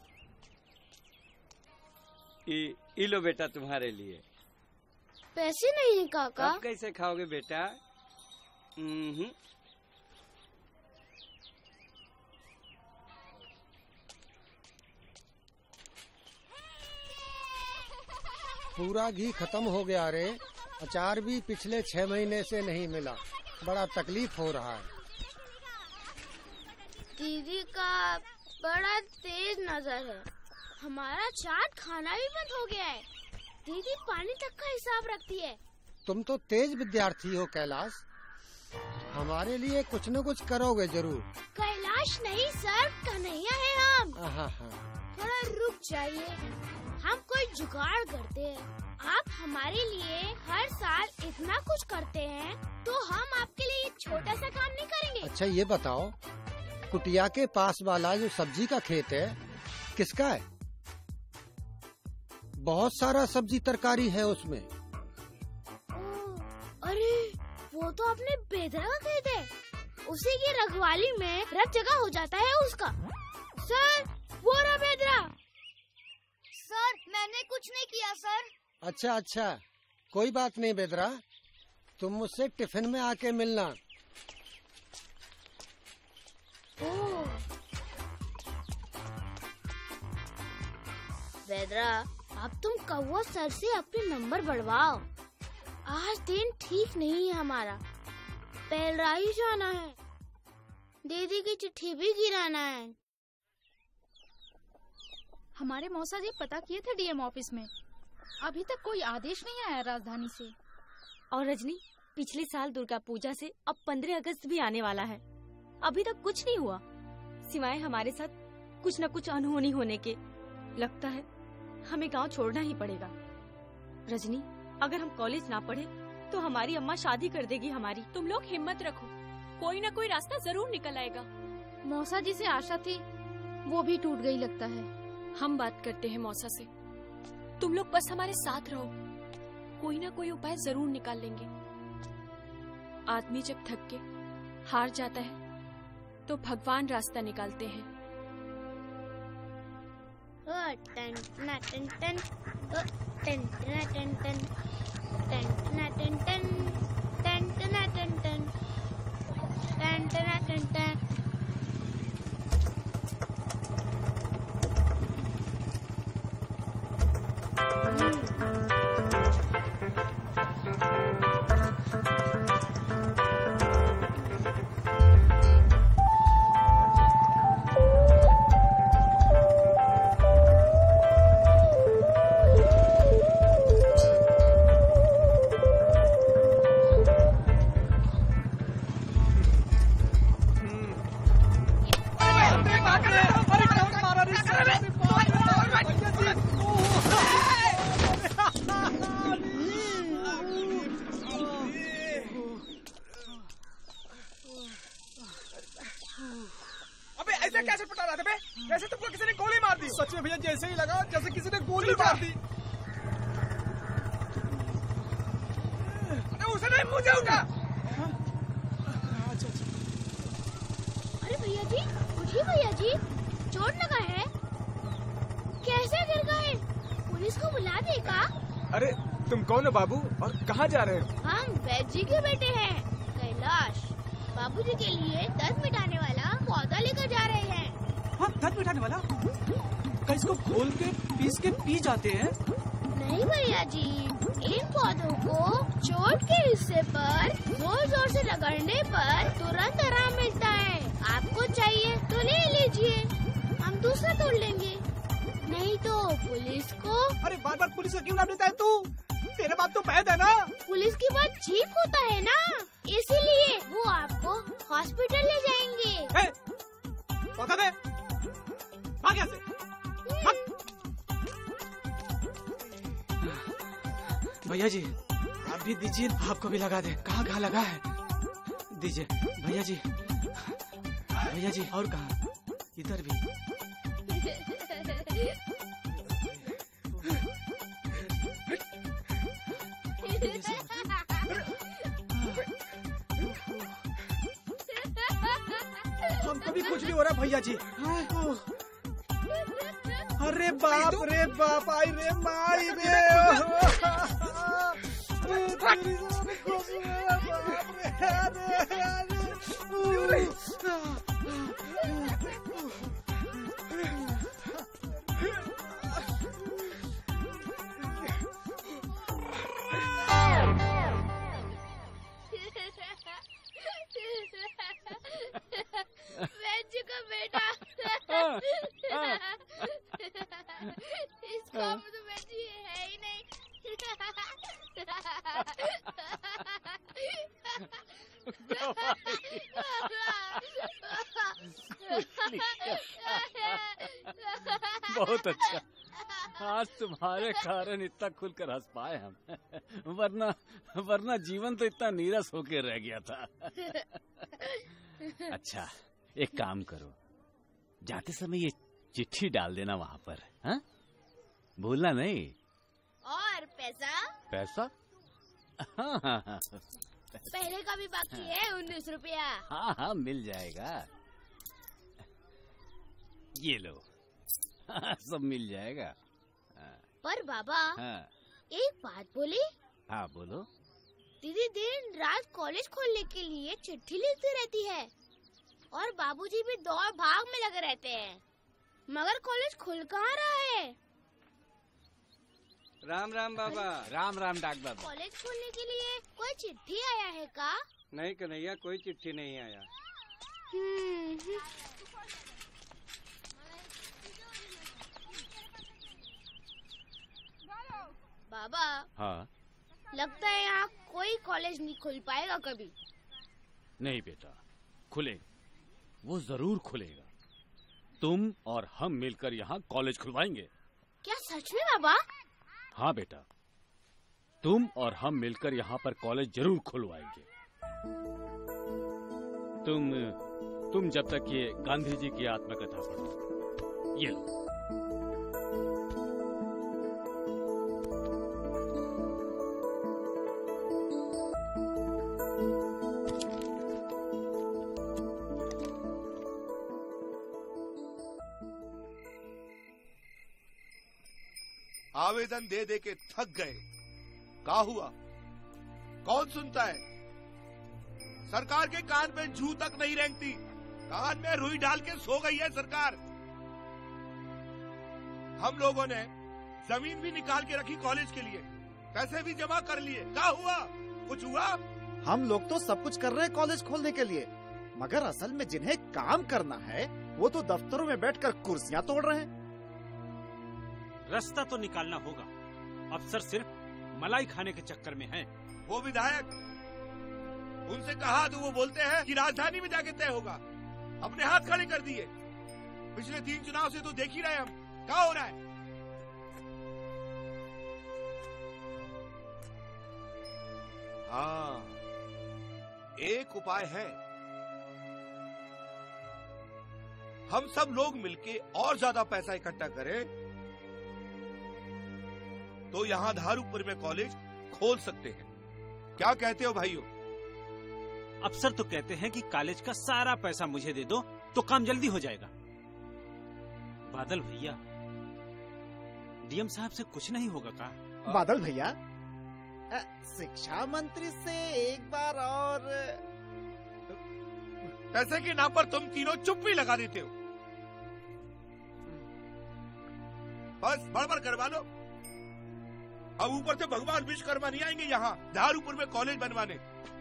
ई लो बेटा तुम्हारे लिए। पैसे नहीं है काका। अब कैसे खाओगे बेटा? पूरा घी खत्म हो गया रे। अचार भी पिछले 6 महीने से नहीं मिला, बड़ा तकलीफ हो रहा है। दीदी का बड़ा तेज नजर है। हमारा चाट खाना भी बंद हो गया है। दीदी पानी तक का हिसाब रखती है। तुम तो तेज विद्यार्थी हो कैलाश, हमारे लिए कुछ न कुछ करोगे जरूर। कैलाश नहीं सर, कन्हैया है हम। थोड़ा रुक जाइए, हम कोई जुगाड़ करते हैं। आप हमारे लिए हर साल इतना कुछ करते हैं, तो हम आपके लिए छोटा सा काम नहीं करेंगे? अच्छा ये बताओ, कुटिया के पास वाला जो सब्जी का खेत है, किसका है? बहुत सारा सब्जी तरकारी है उसमें। अरे वो तो अपने बेदरा का खेत है, उसी की रखवाली में रब जगह हो जाता है उसका। सर वो रहा बेदरा। सर मैंने कुछ नहीं किया सर। अच्छा अच्छा, कोई बात नहीं बेदरा, तुम मुझसे टिफिन में आके मिलना। बेदरा अब तुम कौवा सर से अपने नंबर बढ़वाओ। आज दिन ठीक नहीं है हमारा, पेलरा ही जाना है, दीदी की चिट्ठी भी गिराना है। हमारे मौसा जी पता किए थे डीएम ऑफिस में, अभी तक कोई आदेश नहीं आया राजधानी से। और रजनी, पिछले साल दुर्गा पूजा से अब 15 अगस्त भी आने वाला है, अभी तक कुछ नहीं हुआ, सिवाय हमारे साथ कुछ न कुछ अनहोनी होने के। लगता है हमें गांव छोड़ना ही पड़ेगा। रजनी, अगर हम कॉलेज ना पढ़े तो हमारी अम्मा शादी कर देगी हमारी। तुम लोग हिम्मत रखो, कोई ना कोई रास्ता जरूर निकल आएगा। मौसा जी से आशा थी, वो भी टूट गई लगता है। हम बात करते हैं मौसा से, तुम लोग बस हमारे साथ रहो, कोई ना कोई उपाय जरूर निकाल लेंगे। आदमी जब थक के हार जाता है तो भगवान रास्ता निकालते हैं। टन टन टन टन टन टन टन टन टन टन टन टन टन टन टन टन टन। बाबू, और कहाँ जा रहे हो? हम वैद जी के बेटे हैं, कैलाश। बाबूजी के लिए दर्द मिटाने वाला पौधा लेकर जा रहे हैं। हाँ, दर्द मिटाने वाला? क्या इसको खोल के पीस के पी जाते हैं? नहीं भैया जी, इन पौधों को चोट के हिस्से पर जोर जोर से रगड़ने पर तुरंत आराम मिलता है। आपको चाहिए तो ले लीजिए, हम दूसरा तोड़ लेंगे, नहीं तो पुलिस को। अरे बार बार पुलिस का क्यों नाम लेता है तू? तेरे बाप तो पैद है ना। पुलिस की बात ठीक होता है ना, इसीलिए वो आपको हॉस्पिटल ले जाएंगे। पता दे, भाग यहाँ से। भैया जी, आप भी दीजिए, आपको भी लगा दे। कहाँ कहाँ लगा है? दीजिए भैया जी। भैया जी, और कहाँ? इधर भी। हमको भी कुछ नहीं हो रहा भैया जी। अरे बाप रे बाप, आई रे माई रे। वैद्य का बेटा। इस गाँव में तो वैद्य है ही नहीं। बहुत अच्छा, आज तुम्हारे कारण इतना खुलकर हंस पाए हम, वरना जीवन तो इतना नीरस होके रह गया था। अच्छा, एक काम करो, जाते समय ये चिट्ठी डाल देना वहाँ पर, हाँ? भूलना नहीं। और पैसा? पैसा? हाँ हाँ हाँ। पहले का भी बाकी है 19 रुपया। हाँ हाँ मिल जाएगा, ये लो। हाँ, सब मिल जाएगा। पर बाबा, हाँ। एक बात बोली? हाँ बोलो। दीदी दिन रात कॉलेज खोलने के लिए चिट्ठी लिखती रहती है और बाबूजी भी दौड़ भाग में लगे रहते हैं, मगर कॉलेज खुल कहाँ रहा है? राम राम बाबा। राम राम डाक बाबा। कॉलेज खोलने के लिए कोई चिट्ठी आया है का? नहीं कन्हैया, कोई चिट्ठी नहीं आया। बाबा, हाँ लगता है यहाँ कोई कॉलेज नहीं खुल पाएगा कभी। नहीं बेटा, खुलेगा, वो जरूर खुलेगा। तुम और हम मिलकर यहाँ कॉलेज खुलवाएंगे। क्या सच में बाबा? हाँ बेटा, तुम और हम मिलकर यहाँ पर कॉलेज जरूर खुलवाएंगे। तुम जब तक ये गांधी जी की आत्मकथा पढ़ो, ये लो। आवेदन दे दे के थक गए। क्या हुआ? कौन सुनता है? सरकार के कान में जू तक नहीं रेंगती, कान में रुई डाल के सो गई है सरकार। हम लोगों ने जमीन भी निकाल के रखी कॉलेज के लिए, पैसे भी जमा कर लिए। क्या हुआ? कुछ हुआ? हम लोग तो सब कुछ कर रहे हैं कॉलेज खोलने के लिए, मगर असल में जिन्हें काम करना है वो तो दफ्तरों में बैठकर कुर्सियां तोड़ रहे हैं। रास्ता तो निकालना होगा, अफसर सिर्फ मलाई खाने के चक्कर में हैं। वो विधायक, उनसे कहा तो वो बोलते हैं कि राजधानी में जाके तय होगा। अपने हाथ खड़े कर दिए। पिछले 3 चुनाव से तो देख ही रहे हम क्या हो रहा है। हाँ, एक उपाय है। हम सब लोग मिलके और ज्यादा पैसा इकट्ठा करें तो यहाँ धारूपुर में कॉलेज खोल सकते हैं। क्या कहते हो भाइयों? अफसर तो कहते हैं कि कॉलेज का सारा पैसा मुझे दे दो तो काम जल्दी हो जाएगा। बादल भैया, डीएम साहब से कुछ नहीं होगा का? बादल भैया, शिक्षा मंत्री से एक बार और पैसे के नाम पर तुम तीनों चुप भी लगा देते हो। बस बड़बड़ करवा लो। अब ऊपर से भगवान विश्वकर्मा नहीं आएंगे यहाँ धारूपुर में कॉलेज बनवाने।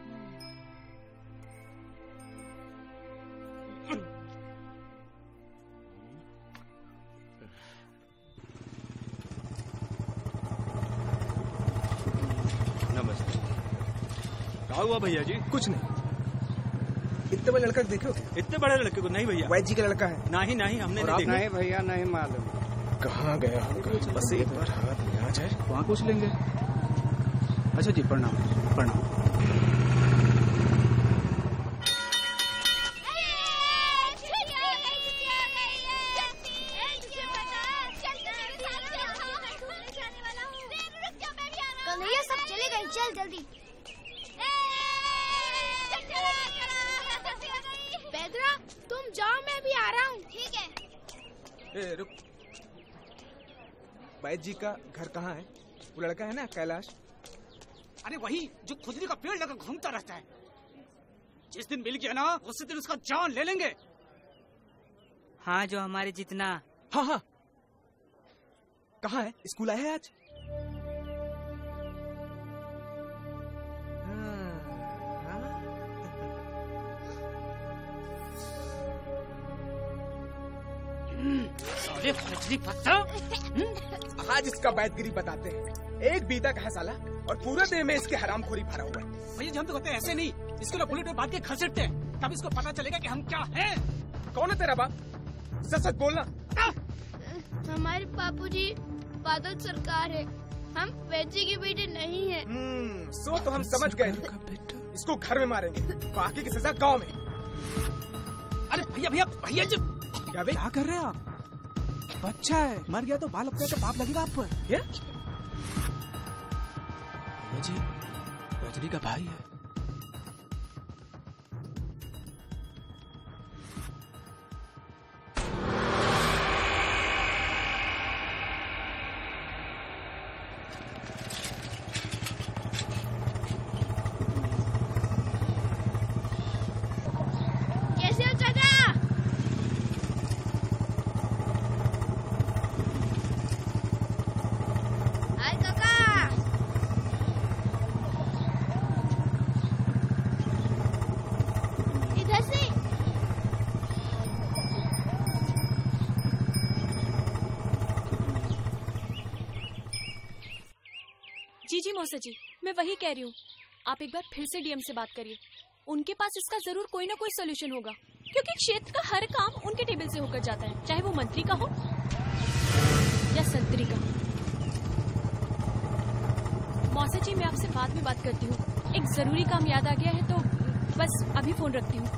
नमस्ते। क्या हुआ भैया जी? कुछ नहीं। इतने बड़े लड़का देखो? इतने बड़े लड़के को नहीं भैया। वैद जी का लड़का है। नहीं नहीं, हमने नहीं देखा। नहीं भैया, नहीं मालूम। कहाँ गया होगा? बस एक बार हाथ में आ जाए वहाँ पूछ लेंगे। अच्छा जी, प्रणाम प्रणाम। कन्हैया सब चले गए, चल जल्दी। बेदरा तुम जाओ, मैं भी आ रहा हूँ। ठीक है। ए, रुक। वैद जी का घर कहाँ है? वो लड़का है ना कैलाश? अरे वही जो खुजली का पेड़ लगा घूमता रहता है। जिस दिन मिल गया ना उसी दिन उसका जान ले लेंगे। हाँ, जो हमारे जितना। हाँ हाँ, कहाँ है? स्कूल आया है आज? आज इसका बैदगिरी बताते हैं। एक बीता का है साला और पूरा देह में इसके हरामखोरी भरा हुआ है। भैया जी हम तो कहते हैं ऐसे नहीं, इसको ना बुलेट में बांध के घसीटते हैं, तब इसको पता चलेगा कि हम क्या हैं। कौन है तेरा बाप? सच सच बोलना। हमारे बापूजी बादल सरकार है, हम वैद्य के बेटे नहीं है। सो तो हम समझ गए। इसको घर में मारेंगे, बाकी की सजा गांव में। अरे भैया भैया भैया जी, क्या कर रहे हैं आप? बच्चा है, मर गया तो बाल अपने तो पाप लगेगा आप पर। ये जी रजनी का भाई है। जी मौसा जी, मैं वही कह रही हूँ, आप एक बार फिर से डीएम से बात करिए। उनके पास इसका जरूर कोई ना कोई सोल्यूशन होगा, क्योंकि क्षेत्र का हर काम उनके टेबल से होकर जाता है, चाहे वो मंत्री का हो या संतरी का। मौसा जी, मैं आपसे बाद में बात करती हूँ, एक जरूरी काम याद आ गया है तो बस अभी फोन रखती हूँ।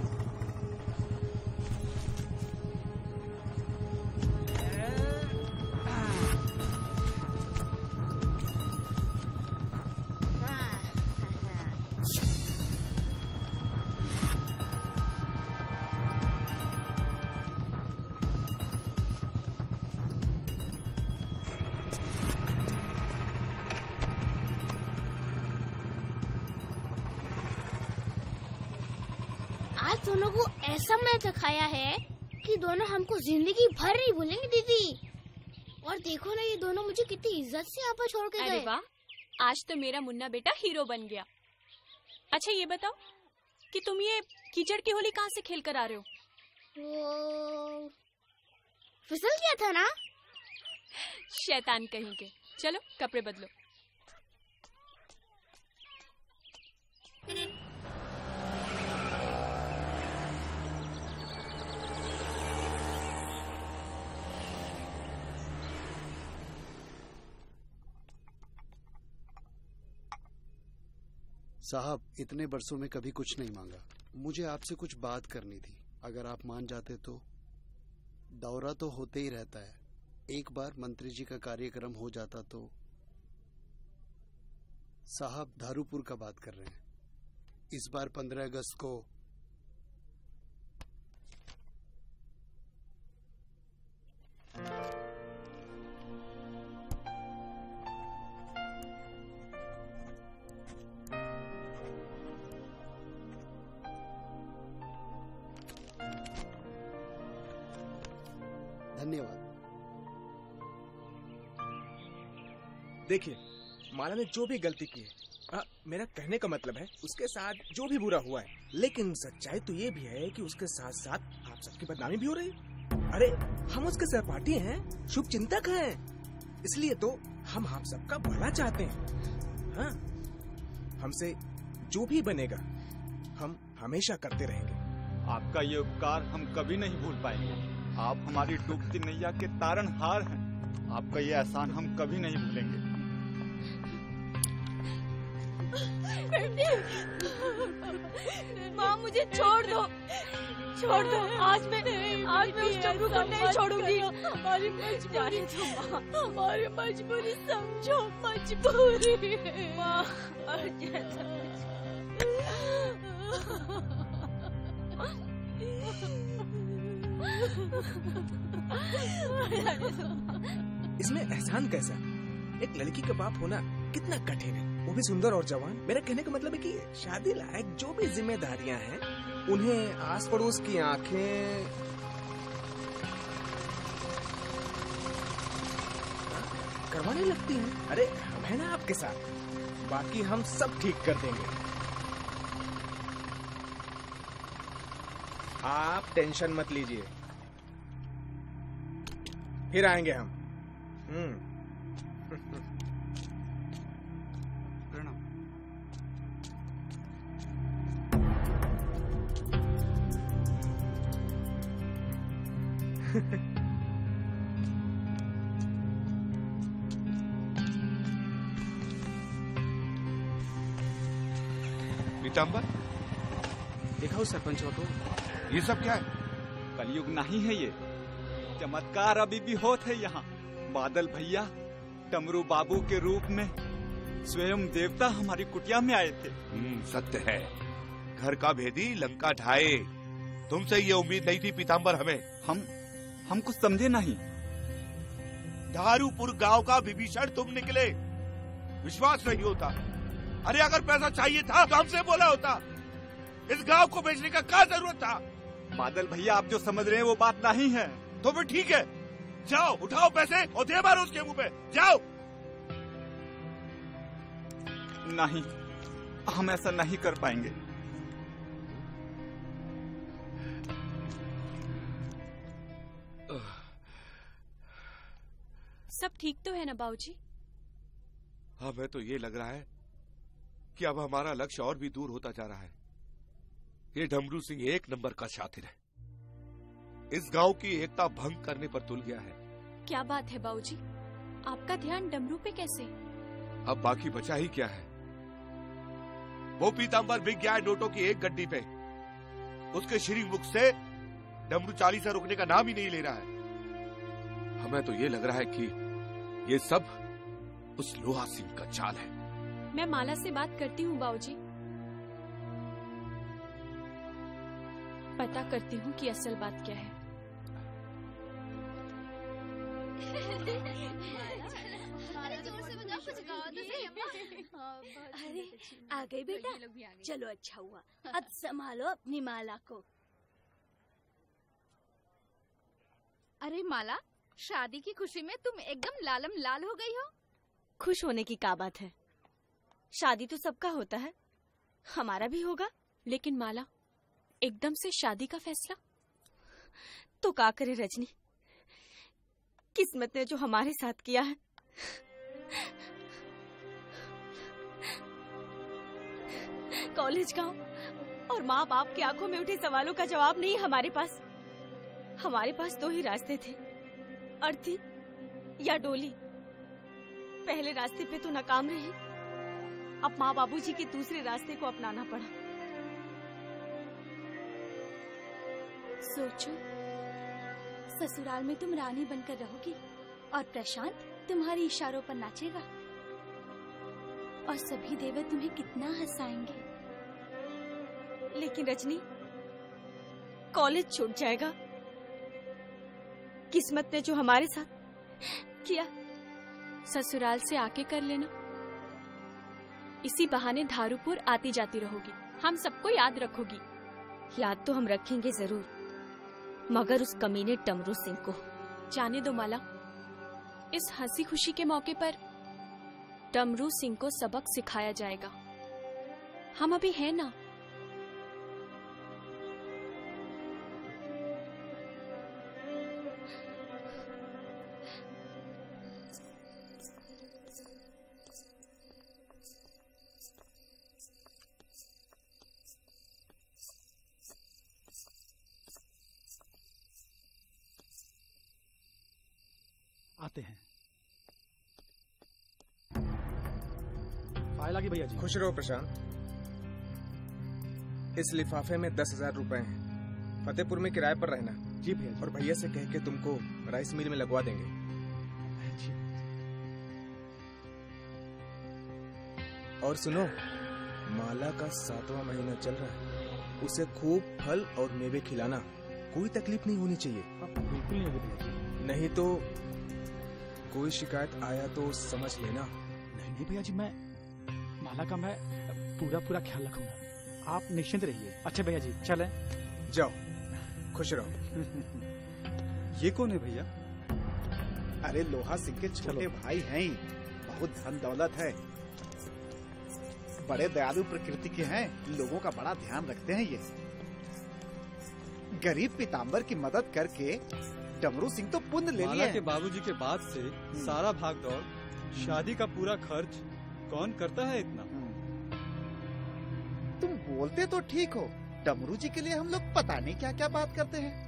आज दोनों को ऐसा मैच दिखाया है कि दोनों हमको जिंदगी भर नहीं भूलेंगे दीदी। और देखो ना, ये दोनों मुझे कितनी इज्जत से यहाँ पर छोड़ के गए। अरे वाह, आज तो मेरा मुन्ना बेटा हीरो बन गया। अच्छा ये बताओ कि तुम ये कीचड़ की होली कहाँ से खेल कर आ रहे हो? वो फिसल गया था ना। शैतान कहीं के। चलो कपड़े बदलो। साहब, इतने बरसों में कभी कुछ नहीं मांगा। मुझे आपसे कुछ बात करनी थी, अगर आप मान जाते तो। दौरा तो होते ही रहता है, एक बार मंत्री जी का कार्यक्रम हो जाता तो। साहब, धारूपुर का बात कर रहे हैं। इस बार 15 अगस्त को धन्यवाद। देखिए, माला ने जो भी गलती की है, मेरा कहने का मतलब है उसके साथ जो भी बुरा हुआ है, लेकिन सच्चाई तो ये भी है कि उसके साथ साथ आप सबकी बदनामी भी हो रही है। अरे हम उसके सहपाठी हैं, शुभ चिंतक हैं, इसलिए तो हम आप सबका भला चाहते हैं। हाँ, हमसे जो भी बनेगा हम हमेशा करते रहेंगे। आपका ये उपकार हम कभी नहीं भूल पाएंगे। आप हमारी डूबती नैया के तारणहार हैं। आपका ये एहसान हम कभी नहीं भूलेंगे। माँ, मुझे छोड़ दो, छोड़ दो। आज मैं उस चमरू को नहीं छोड़ूंगी। हमारी मजबूरी, हमारी मजबूरी समझो, मजबूरी। माँ, इसमें एहसान कैसा? एक लड़की का बाप होना कितना कठिन है, वो भी सुंदर और जवान। मेरा कहने का मतलब है कि शादी लायक जो भी जिम्मेदारियां हैं उन्हें आस पड़ोस की आंखें करवाने लगती हैं। अरे हम है ना आपके साथ, बाकी हम सब ठीक कर देंगे। आप टेंशन मत लीजिए, फिर आएंगे हम। पीताम्बर, देखा उस सरपंच को? ये सब क्या है? कलयुग नहीं है ये। चमत्कार अभी भी होते हैं यहाँ। बादल भैया डमरू बाबू के रूप में स्वयं देवता हमारी कुटिया में आए थे। सत्य है, घर का भेदी लंका ढाए। तुमसे ये उम्मीद नहीं थी पीताम्बर हमें। हम कुछ समझे नहीं। धारूपुर गांव का विभीषण तुम निकले, विश्वास नहीं होता। अरे अगर पैसा चाहिए था तो हमसे बोला होता। इस गांव को बेचने का क्या जरूरत था? बादल भैया आप जो समझ रहे हैं वो बात नहीं है। तो फिर ठीक है, जाओ उठाओ पैसे और दे मारो उसके मुंह पे, जाओ। नहीं, हम ऐसा नहीं कर पाएंगे। सब ठीक तो है ना बाबूजी? हमें तो ये लग रहा है कि अब हमारा लक्ष्य और भी दूर होता जा रहा है। ये डमरू सिंह एक नंबर का शातिर है। इस गांव की एकता भंग करने पर तुल गया है। क्या बात है बाबूजी, आपका ध्यान डमरू पे कैसे? अब बाकी बचा ही क्या है? वो पीताम्बर बिक गया है नोटों की एक गड्डी पे। उसके श्री मुख से डमरू चाली से रुकने का नाम ही नहीं ले रहा है। हमें तो ये लग रहा है कि ये सब उस लोहा सिंह का चाल है। मैं माला से बात करती हूँ बाबूजी, पता करती हूँ कि असल बात क्या है। अरे आ गई बेटा, चलो अच्छा हुआ। अब संभालो अपनी माला को। अरे माला, शादी की खुशी में तुम एकदम लालम लाल हो गई हो। खुश होने की क्या बात है? शादी तो सबका होता है, हमारा भी होगा। लेकिन माला, एकदम से शादी का फैसला? तो क्या करे रजनी, किस्मत ने जो हमारे साथ किया है। कॉलेज गांव और माँ बाप की आंखों में उठे सवालों का जवाब नहीं हमारे पास। हमारे पास दो ही रास्ते थे, अर्थी या डोली। पहले रास्ते पे तो नाकाम रही, अब माँ बाबूजी के दूसरे रास्ते को अपनाना पड़ा। सोचो, ससुराल में तुम रानी बनकर रहोगी और प्रशांत तुम्हारे इशारों पर नाचेगा और सभी देवर तुम्हें कितना हंसाएंगे। लेकिन रजनी, कॉलेज छूट जाएगा। किस्मत ने जो हमारे साथ किया। ससुराल से आके कर लेना। इसी बहाने धारूपुर आती जाती रहोगी, हम सबको याद रखोगी। याद तो हम रखेंगे जरूर, मगर उस कमीने डमरू सिंह को जाने दो माला। इस हंसी खुशी के मौके पर डमरू सिंह को सबक सिखाया जाएगा। हम अभी हैं ना। आते हैं। फाइल आ गई भैया जी। खुश रहो प्रशांत। इस लिफाफे में 10,000 रुपए हैं। फतेहपुर में किराए पर रहना। जी भैया जी। और भैया से कह के तुमको राइस मिल में लगवा देंगे। जी। और सुनो, माला का 7वां महीना चल रहा है, उसे खूब फल और मेवे खिलाना। कोई तकलीफ नहीं होनी चाहिए। बिल्कुल नहीं होगी भैया जी। नहीं तो कोई शिकायत आया तो समझ लेना। नहीं भैया जी, मैं माला का मैं पूरा ख्याल रखूंगा। आप निश्चिंत रहिए। अच्छा भैया जी, चलें। जाओ, खुश रहो। ये कौन है भैया? अरे लोहा सिंह के छोटे भाई हैं ही, बहुत धन दौलत है, बड़े दयालु प्रकृति के हैं, लोगों का बड़ा ध्यान रखते हैं। ये गरीब पीताम्बर की मदद करके डमरू सिंह तो पुण्य ले माला लिए। के बाबूजी के बाद से सारा भाग दौड़, शादी का पूरा खर्च कौन करता है इतना? तुम बोलते तो ठीक हो, डमरू जी के लिए हम लोग पता नहीं क्या क्या बात करते हैं।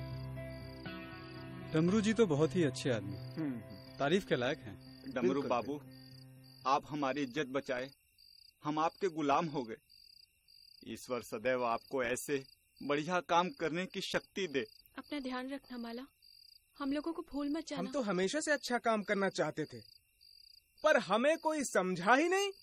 डमरू जी तो बहुत ही अच्छे आदमी, तारीफ के लायक हैं। डमरू बाबू, आप हमारी इज्जत बचाए, हम आपके गुलाम हो गए। ईश्वर सदैव आपको ऐसे बढ़िया काम करने की शक्ति दे। अपना ध्यान रखना माला, हम लोगों को भूल मत जाना। हम तो हमेशा से अच्छा काम करना चाहते थे, पर हमें कोई समझा ही नहीं।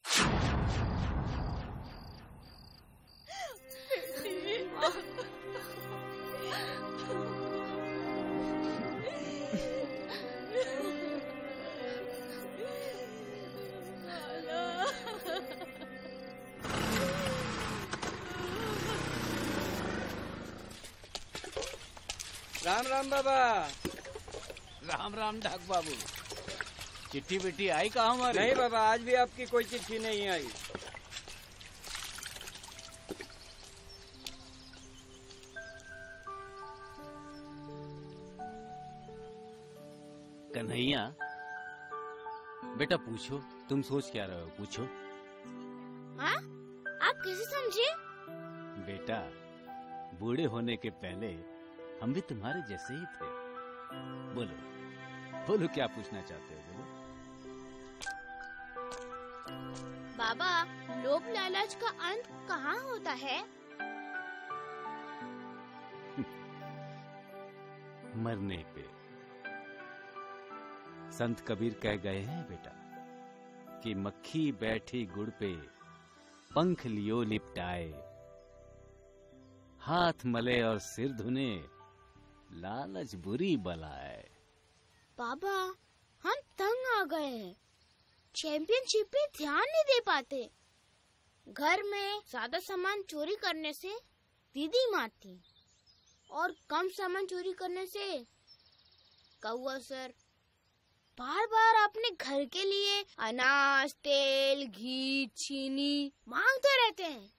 राम राम बाबा। राम राम ढाक बाबू। चिट्ठी बिट्ठी आई कहाँ हमारी? नहीं बाबा, आज भी आपकी कोई चिट्ठी नहीं आई। कन्हैया बेटा पूछो, तुम सोच क्या रहे हो, पूछो। हाँ? आप कैसे समझे? बेटा बूढ़े होने के पहले हम भी तुम्हारे जैसे ही थे। बोलो बोलो क्या पूछना चाहते हो, बोलो। बाबा, लोभ लालच का अंत कहाँ होता है? मरने पे। संत कबीर कह गए हैं बेटा कि मक्खी बैठी गुड़ पे, पंख लियो लिपटाए, हाथ मले और सिर धुने, लालच बुरी बलाए। बाबा, हम तंग आ गए हैं। चैंपियनशिप पे ध्यान नहीं दे पाते। घर में ज्यादा सामान चोरी करने से दीदी मारती, और कम सामान चोरी करने से कौआ सर बार बार अपने घर के लिए अनाज, तेल, घी, चीनी मांगते रहते हैं।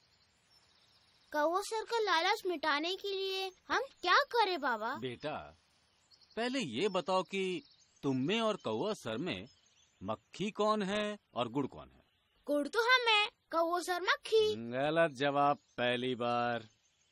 कौआ सर का लालच मिटाने के लिए हम क्या करें बाबा? बेटा पहले ये बताओ कि तुम में और कौआ सर में मक्खी कौन है और गुड़ कौन है? गुड़ तो हम है, कौआ सर मक्खी। गलत जवाब पहली बार।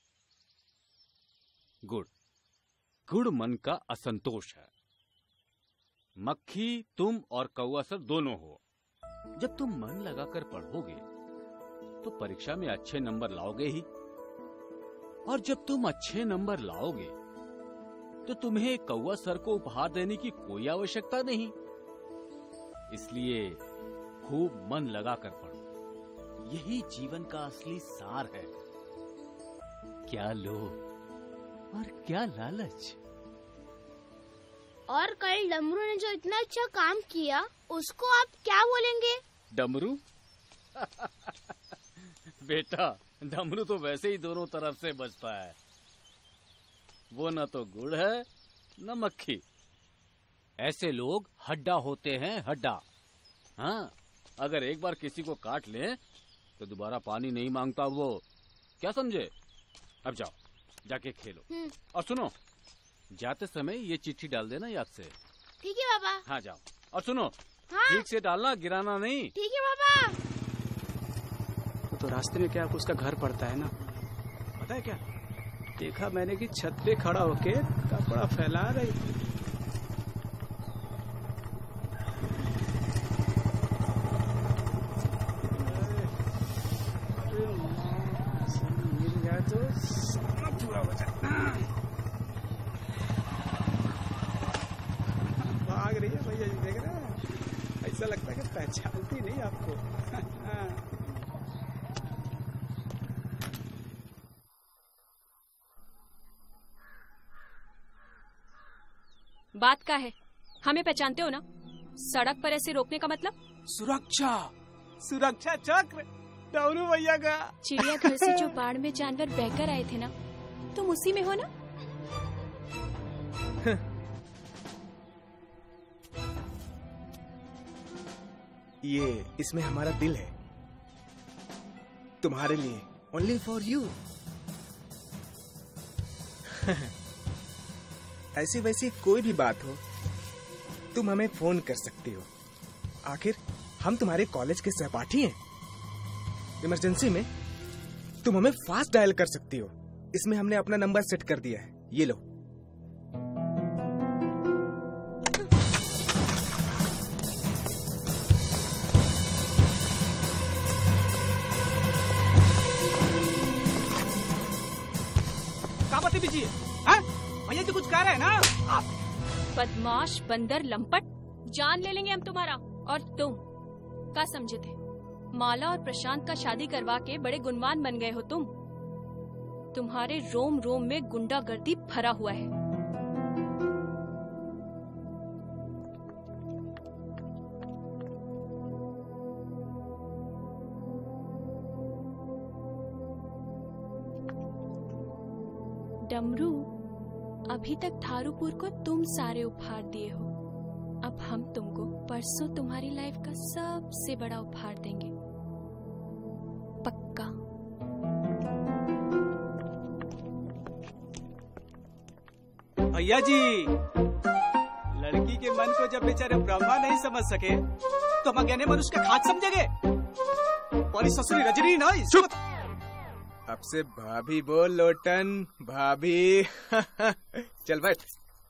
गुड़ गुड़ मन का असंतोष है। मक्खी तुम और कौआ सर दोनों हो। जब तुम मन लगाकर पढ़ोगे तो परीक्षा में अच्छे नंबर लाओगे ही, और जब तुम अच्छे नंबर लाओगे तो तुम्हें कौआ सर को उपहार देने की कोई आवश्यकता नहीं। इसलिए खूब मन लगाकर पढ़ो, यही जीवन का असली सार है। क्या लोभ और क्या लालच। और कल डमरू ने जो इतना अच्छा काम किया, उसको आप क्या बोलेंगे? डमरू? बेटा डमरू तो वैसे ही दोनों तरफ से बजता है। वो न तो गुड़ है न मक्खी। ऐसे लोग हड्डा होते हैं, हड्डा। हाँ, अगर एक बार किसी को काट ले तो दोबारा पानी नहीं मांगता वो। क्या समझे? अब जाओ जाके खेलो। और सुनो, जाते समय ये चिट्ठी डाल देना याद से। ठीक है बाबा। हाँ जाओ। और सुनो, हाँ? ठीक से डालना, गिराना नहीं। ठीक है बाबा। तो रास्ते में क्या उसका घर पड़ता है ना, पता है क्या? देखा मैंने कि छत पे खड़ा होके कपड़ा फैला रही थी। मिल गया तो पूरा हो जाए। भाग रही है भैया, देख रहे हैं? ऐसा लगता है कि पहचानती नहीं आपको। बात क्या है? हमें पहचानते हो ना? सड़क पर ऐसे रोकने का मतलब? सुरक्षा, सुरक्षा चक्र डमरू भैया का। चिड़ियाघर से जो बाढ़ में जानवर बहकर आए थे ना, तुम उसी में हो ना? ये इसमें हमारा दिल है, तुम्हारे लिए, ओनली फॉर यू। ऐसी वैसी कोई भी बात हो, तुम हमें फोन कर सकती हो। आखिर हम तुम्हारे कॉलेज के सहपाठी हैं। इमरजेंसी में तुम हमें फास्ट डायल कर सकती हो। इसमें हमने अपना नंबर सेट कर दिया है, ये लो। भैया जी कुछ कह रहे हैं ना आप? बदमाश, बंदर, लंपट, जान ले लेंगे हम तुम्हारा। और तुम क्या समझे थे? माला और प्रशांत का शादी करवा के बड़े गुणवान बन गए हो तुम। तुम्हारे रोम रोम में गुंडागर्दी भरा हुआ है। डमरू, अभी तक थारूपुर को तुम सारे उपहार दिए हो, अब हम तुमको परसों तुम्हारी लाइफ का सबसे बड़ा उपहार देंगे, पक्का? भैया जी, लड़की के मन को जब बेचारे ब्रह्मा नहीं समझ सके तो हम अज्ञानी मनुष्य का खाक समझेंगे। बड़ी ससुरी रजनी ना। चुप। अब से भाभी बोल लोटन, भाभी। चल बैठ।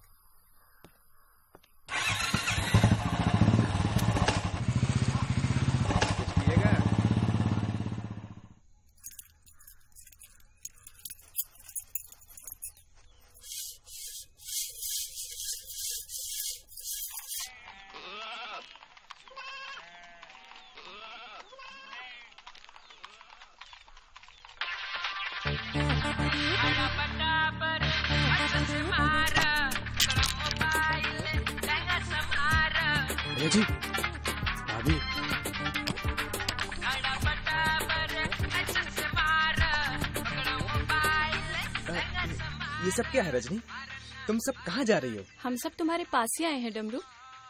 जी भाभी, ये सब क्या है रजनी? तुम सब कहाँ जा रही हो? हम सब तुम्हारे पास ही आए हैं डमरू।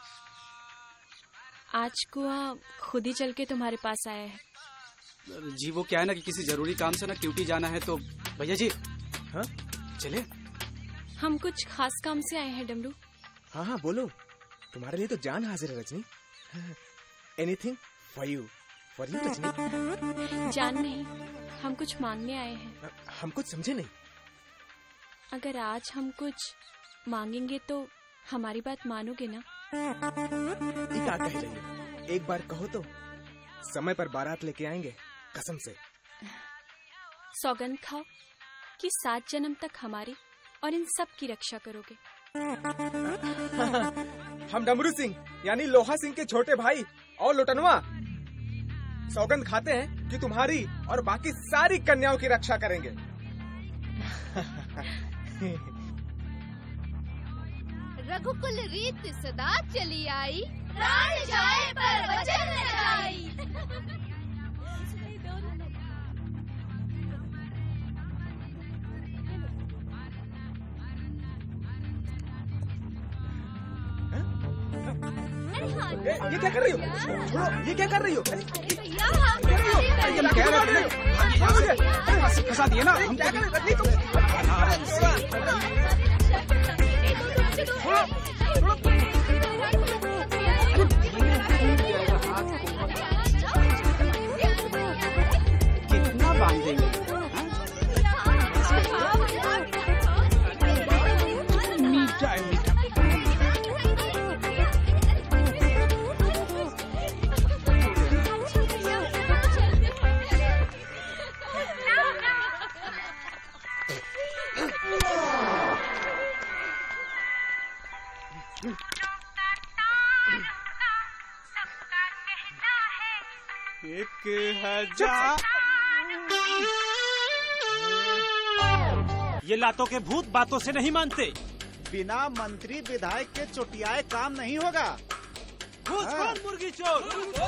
आज कुआं खुद ही चल के तुम्हारे पास आया है। जी वो क्या है ना कि किसी जरूरी काम से ना ड्यूटी जाना है, तो भैया जी हाँ चले। हम कुछ खास काम से आए हैं डमरू। हाँ हाँ बोलो, तुम्हारे लिए तो जान हाजिर है Rajni. Anything for you Rajni. जान नहीं, हम कुछ मांगने आए हैं। हम कुछ समझे नहीं। अगर आज हम कुछ मांगेंगे तो हमारी बात मानोगे ना? क्या कह रही हो? एक बार कहो तो समय पर बारात लेके आएंगे, कसम से। सौगंध खाओ कि 7 जन्म तक हमारी और इन सब की रक्षा करोगे। हम डमरू सिंह यानी लोहा सिंह के छोटे भाई और लोटनवा सौगंध खाते हैं कि तुम्हारी और बाकी सारी कन्याओं की रक्षा करेंगे। रघुकुल रीत सदा चली आई, प्राण जाए पर वचन न जाई। ये क्या कर रही हो? छोड़ो, ये क्या कर रही हो? फंसा दिए ना हम। क्या कर रही हो? कितना बांधेंगे? मीठा है मीठा। ये लातों के भूत बातों से नहीं मानते। बिना मंत्री विधायक के चुटियाए काम नहीं होगा। घूसखोर मुर्गी चोर,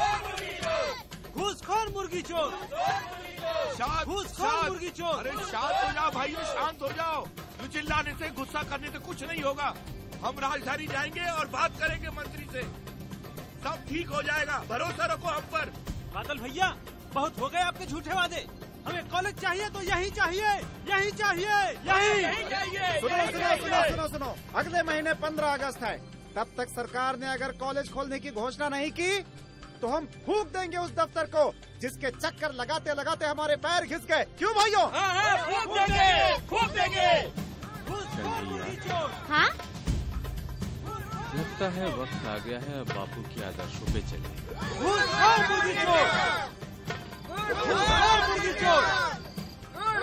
घूसखोर मुर्गी चोर, घूसखोर मुर्गी चोर। अरे शांत हो जाओ भाइयों, शांत हो जाओ। तू चिल्लाने से, गुस्सा करने से कुछ नहीं होगा। हम राजधानी जाएंगे और बात करेंगे मंत्री से, सब ठीक हो जाएगा। भरोसा रखो हम पर। बादल भैया, बहुत हो गए आपके झूठे वादे। हमें कॉलेज चाहिए तो यही चाहिए, यही चाहिए, यही। सुनो, अगले महीने 15 अगस्त है। तब तक सरकार ने अगर कॉलेज खोलने की घोषणा नहीं की तो हम फूंक देंगे उस दफ्तर को जिसके चक्कर लगाते लगाते हमारे पैर घिस गए। क्यों भाइयों? फूंक देंगे, फूंक देंगे। हाँ? लगता है वक्त आ गया है बापू के आदर्शों पे चले।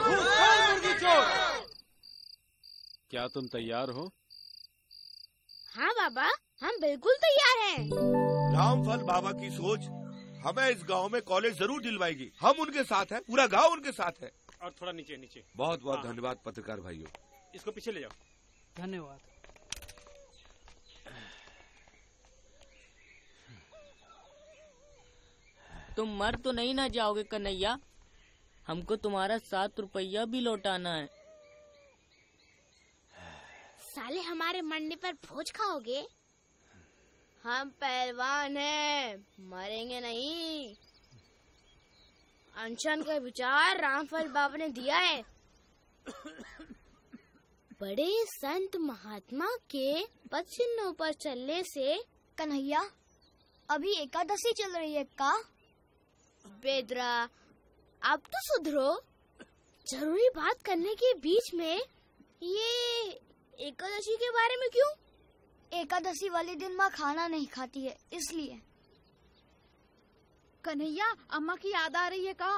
क्या तुम तैयार हो? हाँ बाबा, हम बिल्कुल तैयार हैं। रामफल बाबा की सोच हमें इस गांव में कॉलेज जरूर दिलवाएगी। हम उनके साथ हैं, पूरा गांव उनके साथ है। और थोड़ा नीचे नीचे। बहुत बहुत धन्यवाद पत्रकार भाइयों। इसको पीछे ले जाओ। धन्यवाद। तुम मर तो नहीं ना जाओगे कन्हैया? हमको तुम्हारा 7 रुपया भी लौटाना है। साले हमारे मरने पर भोज खाओगे? हम पहलवान हैं, मरेंगे नहीं। अनशन का विचार रामफल बाबा ने दिया है। बड़े संत महात्मा के पद चिन्हों पर चलने से। कन्हैया, अभी एकादशी चल रही है का? बेदरा, अब तो सुधरो। जरूरी बात करने के बीच में ये एकादशी के बारे में क्यों? एकादशी वाले दिन माँ खाना नहीं खाती है, इसलिए। कन्हैया, अम्मा की याद आ रही है का?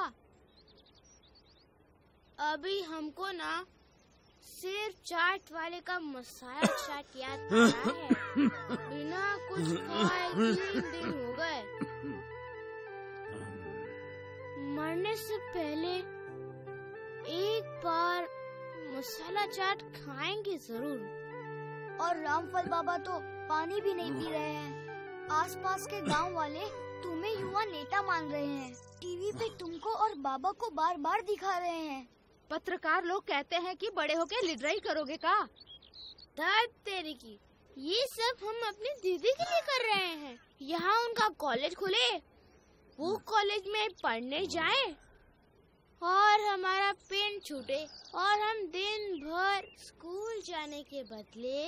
अभी हमको ना सिर्फ चाट वाले का मसाला चाट याद आ रहा है। बिना कुछ खाए 3 दिन हो गए। मरने से पहले एक बार मसाला चाट खाएंगे जरूर। और रामफल बाबा तो पानी भी नहीं पी रहे हैं। आसपास के गांव वाले तुम्हें युवा नेता मान रहे हैं। टीवी पे तुमको और बाबा को बार बार दिखा रहे हैं। पत्रकार लोग कहते हैं कि बड़े होके लीडराई करोगे का? दर्द तेरी की, ये सब हम अपनी दीदी के लिए कर रहे हैं। यहाँ उनका कॉलेज खुले, वो कॉलेज में पढ़ने जाएं और हमारा पेन छूटे और हम दिन भर स्कूल जाने के बदले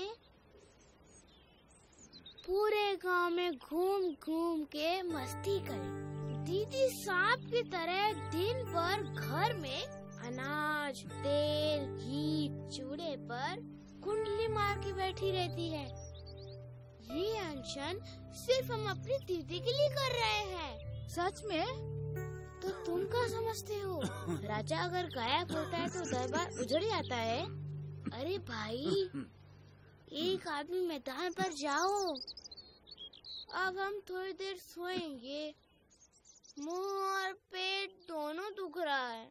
पूरे गांव में घूम घूम के मस्ती करें। दीदी सांप की तरह दिन भर घर में अनाज, तेल, घी, चूड़े पर कुंडली मार के बैठी रहती है। ये अनशन सिर्फ हम अपनी दीदी के लिए कर रहे हैं। सच में? तो तुम क्या समझते हो? राजा अगर गायब होता है तो दरबार उजड़ जाता है। अरे भाई, एक आदमी मैदान पर जाओ। अब हम थोड़ी देर सोएंगे। मुंह और पेट दोनों दुख रहा है।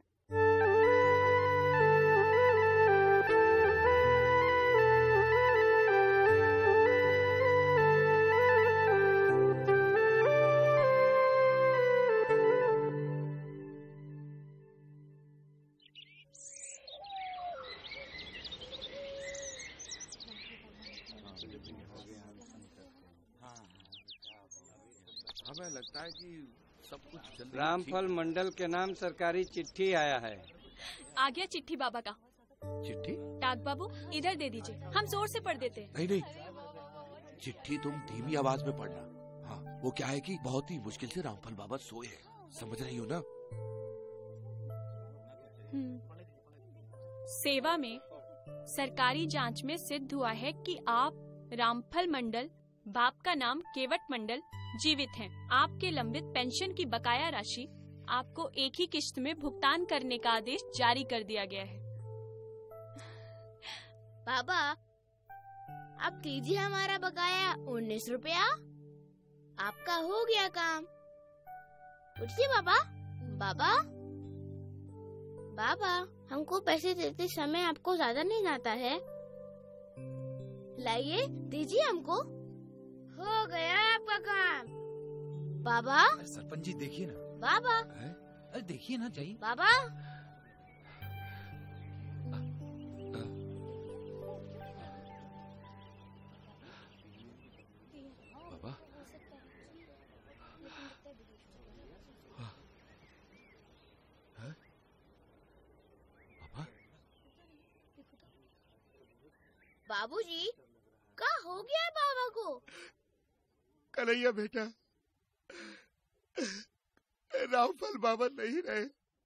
हमें लगता है कि सब कुछ जल्दी रामफल मंडल के नाम सरकारी चिट्ठी आया है। आ गया चिट्ठी बाबा का। चिट्ठी? टाक बाबू, इधर दे दीजिए, हम जोर से पढ़ देते हैं। नहीं, चिट्ठी तुम धीमी आवाज में पढ़ना। हाँ, वो क्या है कि बहुत ही मुश्किल से रामफल बाबा सोए हैं, समझ रही हो ना? सेवा में सरकारी जांच में सिद्ध हुआ है कि आप रामफल मंडल, बाप का नाम केवट मंडल, जीवित हैं। आपके लंबित पेंशन की बकाया राशि आपको एक ही किश्त में भुगतान करने का आदेश जारी कर दिया गया है। बाबा, अब दीजिए हमारा बकाया 19 रुपया। आपका हो गया काम। उठिए बाबा। बाबा, बाबा, हमको पैसे देते समय आपको ज्यादा नहीं आता है? लाइए, दीजिए हमको। हो गया आपका काम। बाबा। सरपंच जी देखिए ना। बाबा। अरे देखिए ना, जाइए। बाबा। बाबा। बाबा। बाबूजी, क्या हो गया बाबा को? कन्हैया बेटा, रामफल बाबा नहीं रहे।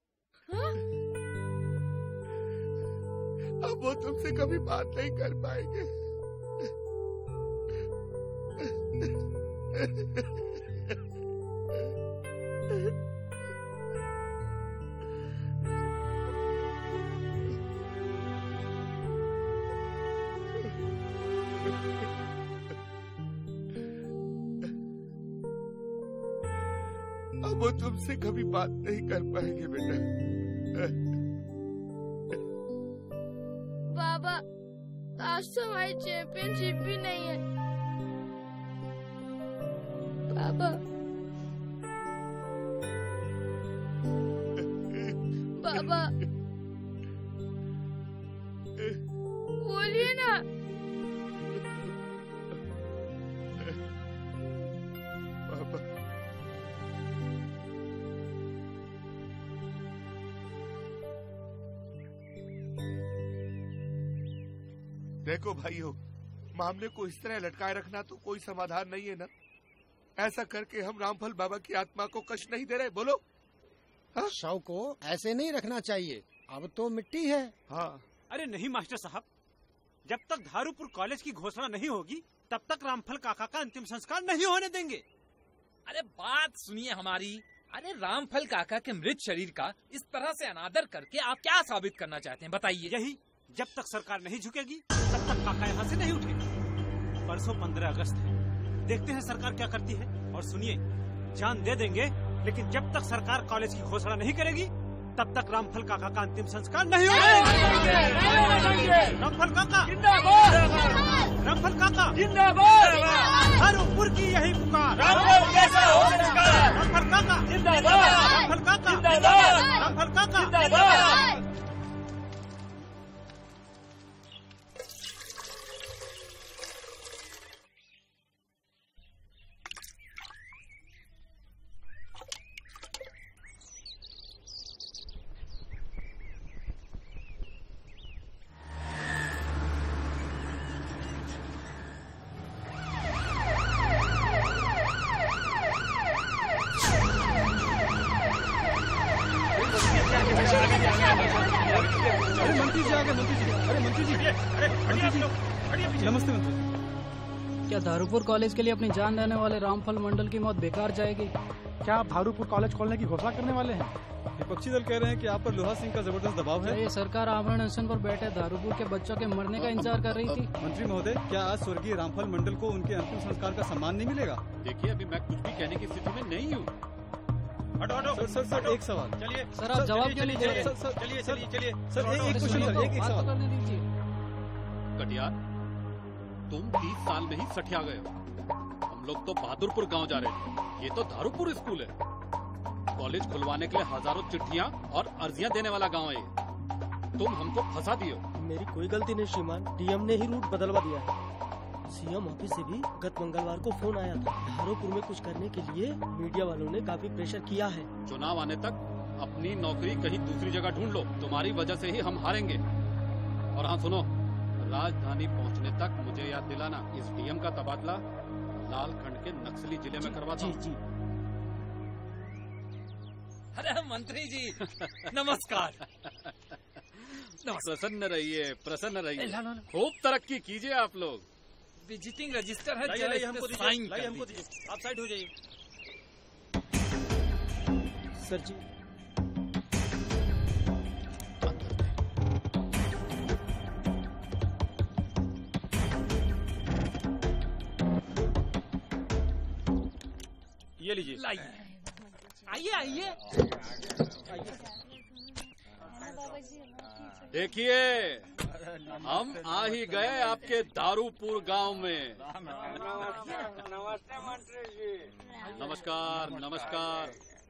अब वो तुमसे कभी बात नहीं कर पाएंगे। अब वो तुमसे कभी बात नहीं कर पाएंगे बेटा। बाबा, आज तो हमारी चैंपियनशिप भी नहीं है। बाबा, बाबा, बोलिए ना। बाबा, देखो भाइयों, मामले को इस तरह लटकाए रखना तो कोई समाधान नहीं है ना। ऐसा करके हम रामफल बाबा की आत्मा को कष्ट नहीं दे रहे। बोलो। शव को ऐसे नहीं रखना चाहिए, अब तो मिट्टी है। हाँ। अरे नहीं मास्टर साहब, जब तक धारूपुर कॉलेज की घोषणा नहीं होगी तब तक रामफल काका का अंतिम संस्कार नहीं होने देंगे। अरे बात सुनिए हमारी। अरे रामफल काका के मृत शरीर का इस तरह से अनादर करके आप क्या साबित करना चाहते हैं, बताइए। यही, जब तक सरकार नहीं झुकेगी तब तक काका यहाँ से नहीं उठेगी। परसों 15 अगस्त है, देखते हैं सरकार क्या करती है। और सुनिए, जान दे देंगे, लेकिन जब तक सरकार कॉलेज की घोषणा नहीं करेगी तब तक रामफल काका का अंतिम संस्कार नहीं होगा। रामफल काका जिंदाबाद, रामफल काका जिंदाबाद, धारूपुर की यही पुकार। रामफल काका जिंदाबाद, रामफल काका जिंदाबाद, रामफल काका जिंदाबाद। नमस्ते मंत्री। क्या धारूपुर कॉलेज के लिए अपनी जान देने वाले रामफल मंडल की मौत बेकार जाएगी? क्या आप धारूपुर कॉलेज खोलने की घोषणा करने वाले हैं? विपक्षी दल कह रहे हैं कि आप पर लोहा सिंह का जबरदस्त दबाव है। ये सरकार आमरण अनशन पर बैठे धारूपुर के बच्चों के मरने का इंतजार कर रही थी। मंत्री महोदय, क्या आज स्वर्गीय रामफल मंडल को उनके अंतिम संस्कार का सम्मान नहीं मिलेगा? देखिए, अभी मैं कुछ भी कहने की स्थिति में नहीं हूँ। सर एक सवाल। चलिए सर, आप जवाब क्यों नहीं दे रहे? चलिए सर, एक क्वेश्चन, एक सवाल। कटियार, तुम 30 साल में ही सठिया गए हो। हम लोग तो बहादुरपुर गांव जा रहे थे, ये तो धारूपुर स्कूल है। कॉलेज खुलवाने के लिए हजारों चिट्ठियां और अर्जियां देने वाला गांव है ये। तुम हमको फंसा दियो। मेरी कोई गलती नहीं श्रीमान, डीएम ने ही रूट बदलवा दिया है। सीएम ऑफिस से भी गत मंगलवार को फोन आया था। धारूपुर में कुछ करने के लिए मीडिया वालों ने काफी प्रेशर किया है। चुनाव आने तक अपनी नौकरी कहीं दूसरी जगह ढूंढ लो, तुम्हारी वजह से ही हम हारेंगे। और हाँ सुनो, राजधानी पहुंचने तक मुझे याद दिलाना, इस डीएम का तबादला लालखंड के नक्सली जिले में करवाता हूँ। अरे मंत्री जी नमस्कार। प्रसन्न रहिए, प्रसन्न रहिए। खूब तरक्की कीजिए आप लोग। विजिटिंग रजिस्टर है, लाइए हमको साइन दीजिए, हमको दीजिए। आप साइड हो जाइए। सर जी, ये लीजिए। लाइए, आइए आइए। देखिए, हम आ ही गए आपके दारूपुर गांव में। नमस्ते मंत्री जी। नमस्कार नमस्कार।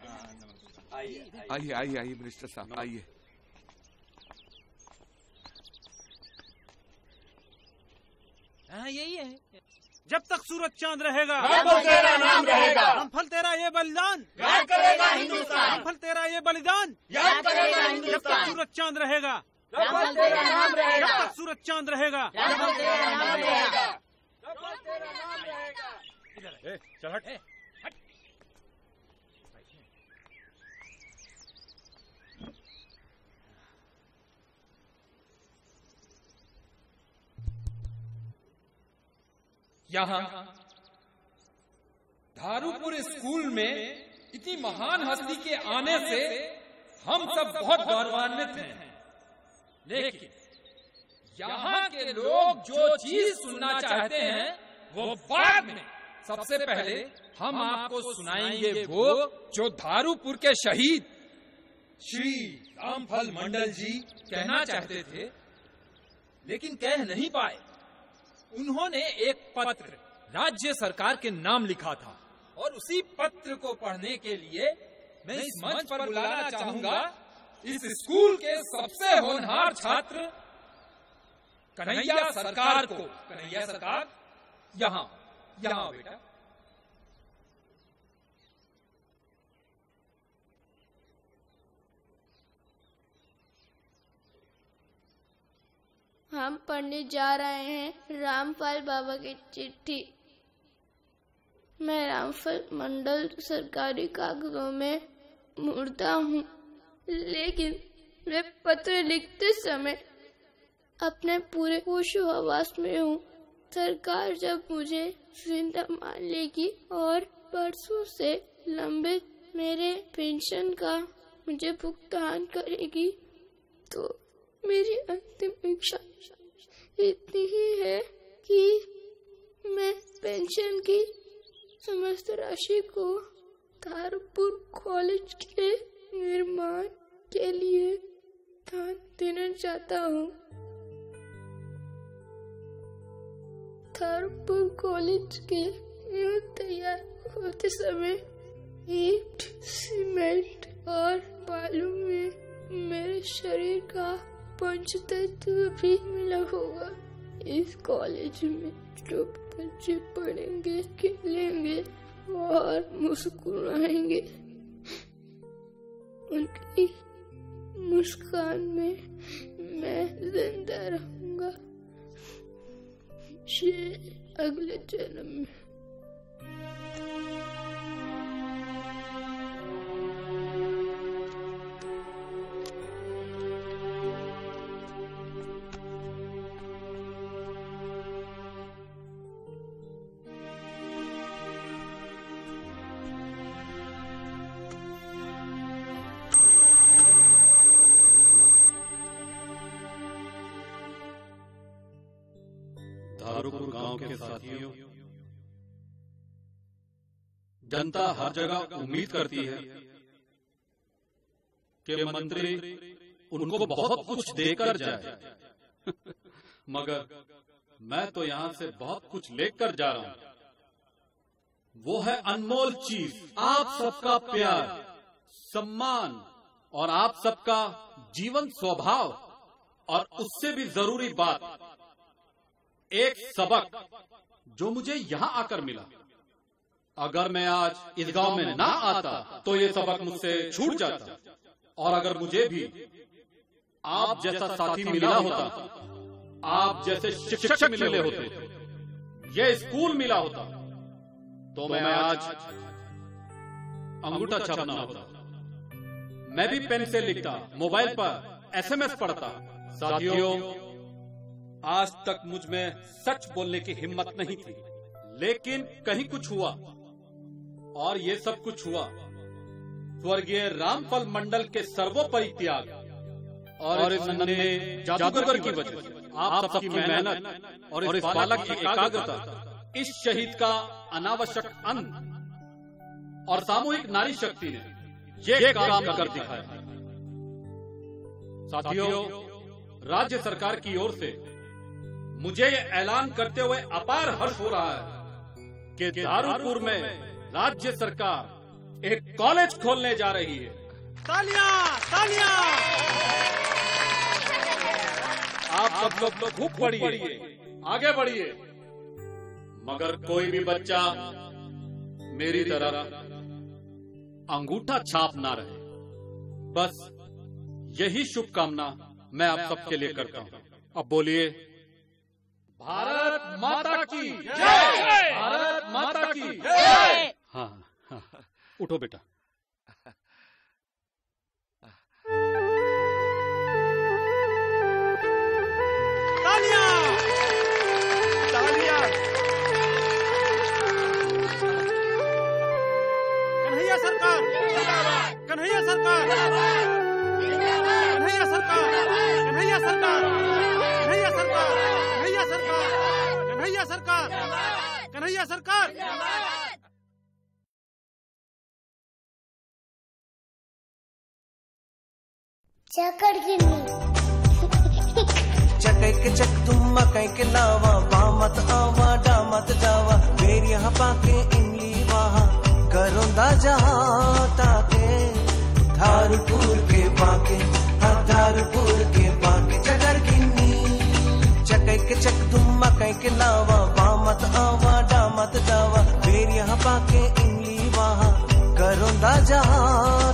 आइए आइए आइए मिनिस्टर साहब, आइए। हाँ यही है। जब तक सूरज चांद रहेगा रामफल तेरा नाम रहेगा। रामफल तेरा ये बलिदान याद करेगा हिंदुस्तान। रामफल तेरा ये बलिदान याद करेगा हिंदुस्तान। जब तक सूरज चांद रहेगा रामफल तेरा नाम रहेगा। जब तक सूरज चांद रहेगा रामफल तेरा नाम रहेगा। रामफल तेरा नाम रहेगा। इधर चल हट। यहाँ धारूपुर स्कूल में इतनी महान हस्ती के आने से हम सब बहुत गौरवान्वित हैं। लेकिन यहाँ के लोग जो चीज सुनना चाहते हैं वो बाद में सबसे पहले हम आपको सुनाएंगे वो जो धारूपुर के शहीद श्री रामफल मंडल जी कहना चाहते थे लेकिन कह नहीं पाए। उन्होंने एक पत्र राज्य सरकार के नाम लिखा था और उसी पत्र को पढ़ने के लिए मैं इस मंच पर बुलाना चाहूंगा इस स्कूल के सबसे होनहार छात्र कन्हैया सरकार को। कन्हैया सरकार, यहाँ यहाँ बेटा। हम पढ़ने जा रहे हैं रामफल बाबा की चिट्ठी। मैं रामफल मंडल सरकारी कागजों में मुड़ता हूँ, लेकिन मैं पत्र लिखते समय अपने पूरे होशो हवास में हूँ। सरकार जब मुझे जिंदा मान लेगी और परसों से लंबित मेरे पेंशन का मुझे भुगतान करेगी, तो मेरी अंतिम इच्छा इतनी ही है कि मैं पेंशन की समस्त राशि को धारूपुर कॉलेज के निर्माण के लिए दान देना चाहता हूँ। धारूपुर कॉलेज के तैयार होते समय ईंट, सीमेंट और बालू में मेरे शरीर का पंचतत्व भी मिला होगा। इस कॉलेज में जो बच्चे पढ़ेंगे, खेलेंगे और मुस्कुराएंगे, उनकी मुस्कान में मैं जिंदा रहूंगा अगले जन्म में। धारूपुर गांव के साथियों, जनता हर जगह उम्मीद करती है कि मंत्री उनको बहुत कुछ देकर जाए, मगर मैं तो यहां से बहुत कुछ लेकर जा रहा हूं। वो है अनमोल चीज, आप सबका प्यार, सम्मान और आप सबका जीवन स्वभाव, और उससे भी जरूरी बात एक सबक जो मुझे यहाँ आकर मिला। अगर मैं आज इस गांव में ना आता तो ये सबक मुझसे छूट जाता, और अगर मुझे भी आप जैसा साथी मिला होता, आप जैसे शिक्षक मिले होते, ये स्कूल मिला होता, तो मैं आज अंगूठा छापना होता, मैं भी पेन से लिखता, मोबाइल पर SMS पढ़ता। साथियों, आज तक मुझ में सच बोलने की हिम्मत नहीं थी, लेकिन कहीं कुछ हुआ, और ये सब कुछ हुआ स्वर्गीय रामफल मंडल के सर्वोपरि त्याग और इस नन्हे जादूगर की वजह से। आप सबकी मेहनत और इस बालक की एकाग्रता इस शहीद का अनावश्यक अन्न और सामूहिक नारी शक्ति ने ये काम कर दिखाया। साथियों, राज्य सरकार की ओर से मुझे ये ऐलान करते हुए अपार हर्ष हो रहा है कि धारूपुर में राज्य सरकार एक कॉलेज खोलने जा रही है। तालियां, तालियां! आप सब लोग खूब पढ़िए, आगे बढ़िए, मगर कोई भी बच्चा मेरी तरह अंगूठा छाप ना रहे, बस यही शुभकामना मैं आप सबके लिए करता हूँ। अब बोलिए, भारत माता की जय! भारत माता की जय! हाँ, हाँ, उठो बेटा। तालियां! तालियां! कन्हैया सरकार! कन्हैया सरकार! कन्हैया सरकार! कन्हैया सरकार! कन्हैया सरकार! कन्हैया सरकार! कन्हैया सरकार! कन्हैया सरकार। चकड़गिन्नी चकै के चक तुम मकै के लावा बामत आवा डामत जावा फिर यहाँ पाके इमली वहाँ करोंदा जहाँ ताके धारपुर के बाके धारपुर के बाके चकड़गिन्नी चकै के चक तुम मकै के लावा बामत आवा डामत जावा फिर यहाँ पाके इमली वहाँ करोंदा जहाँ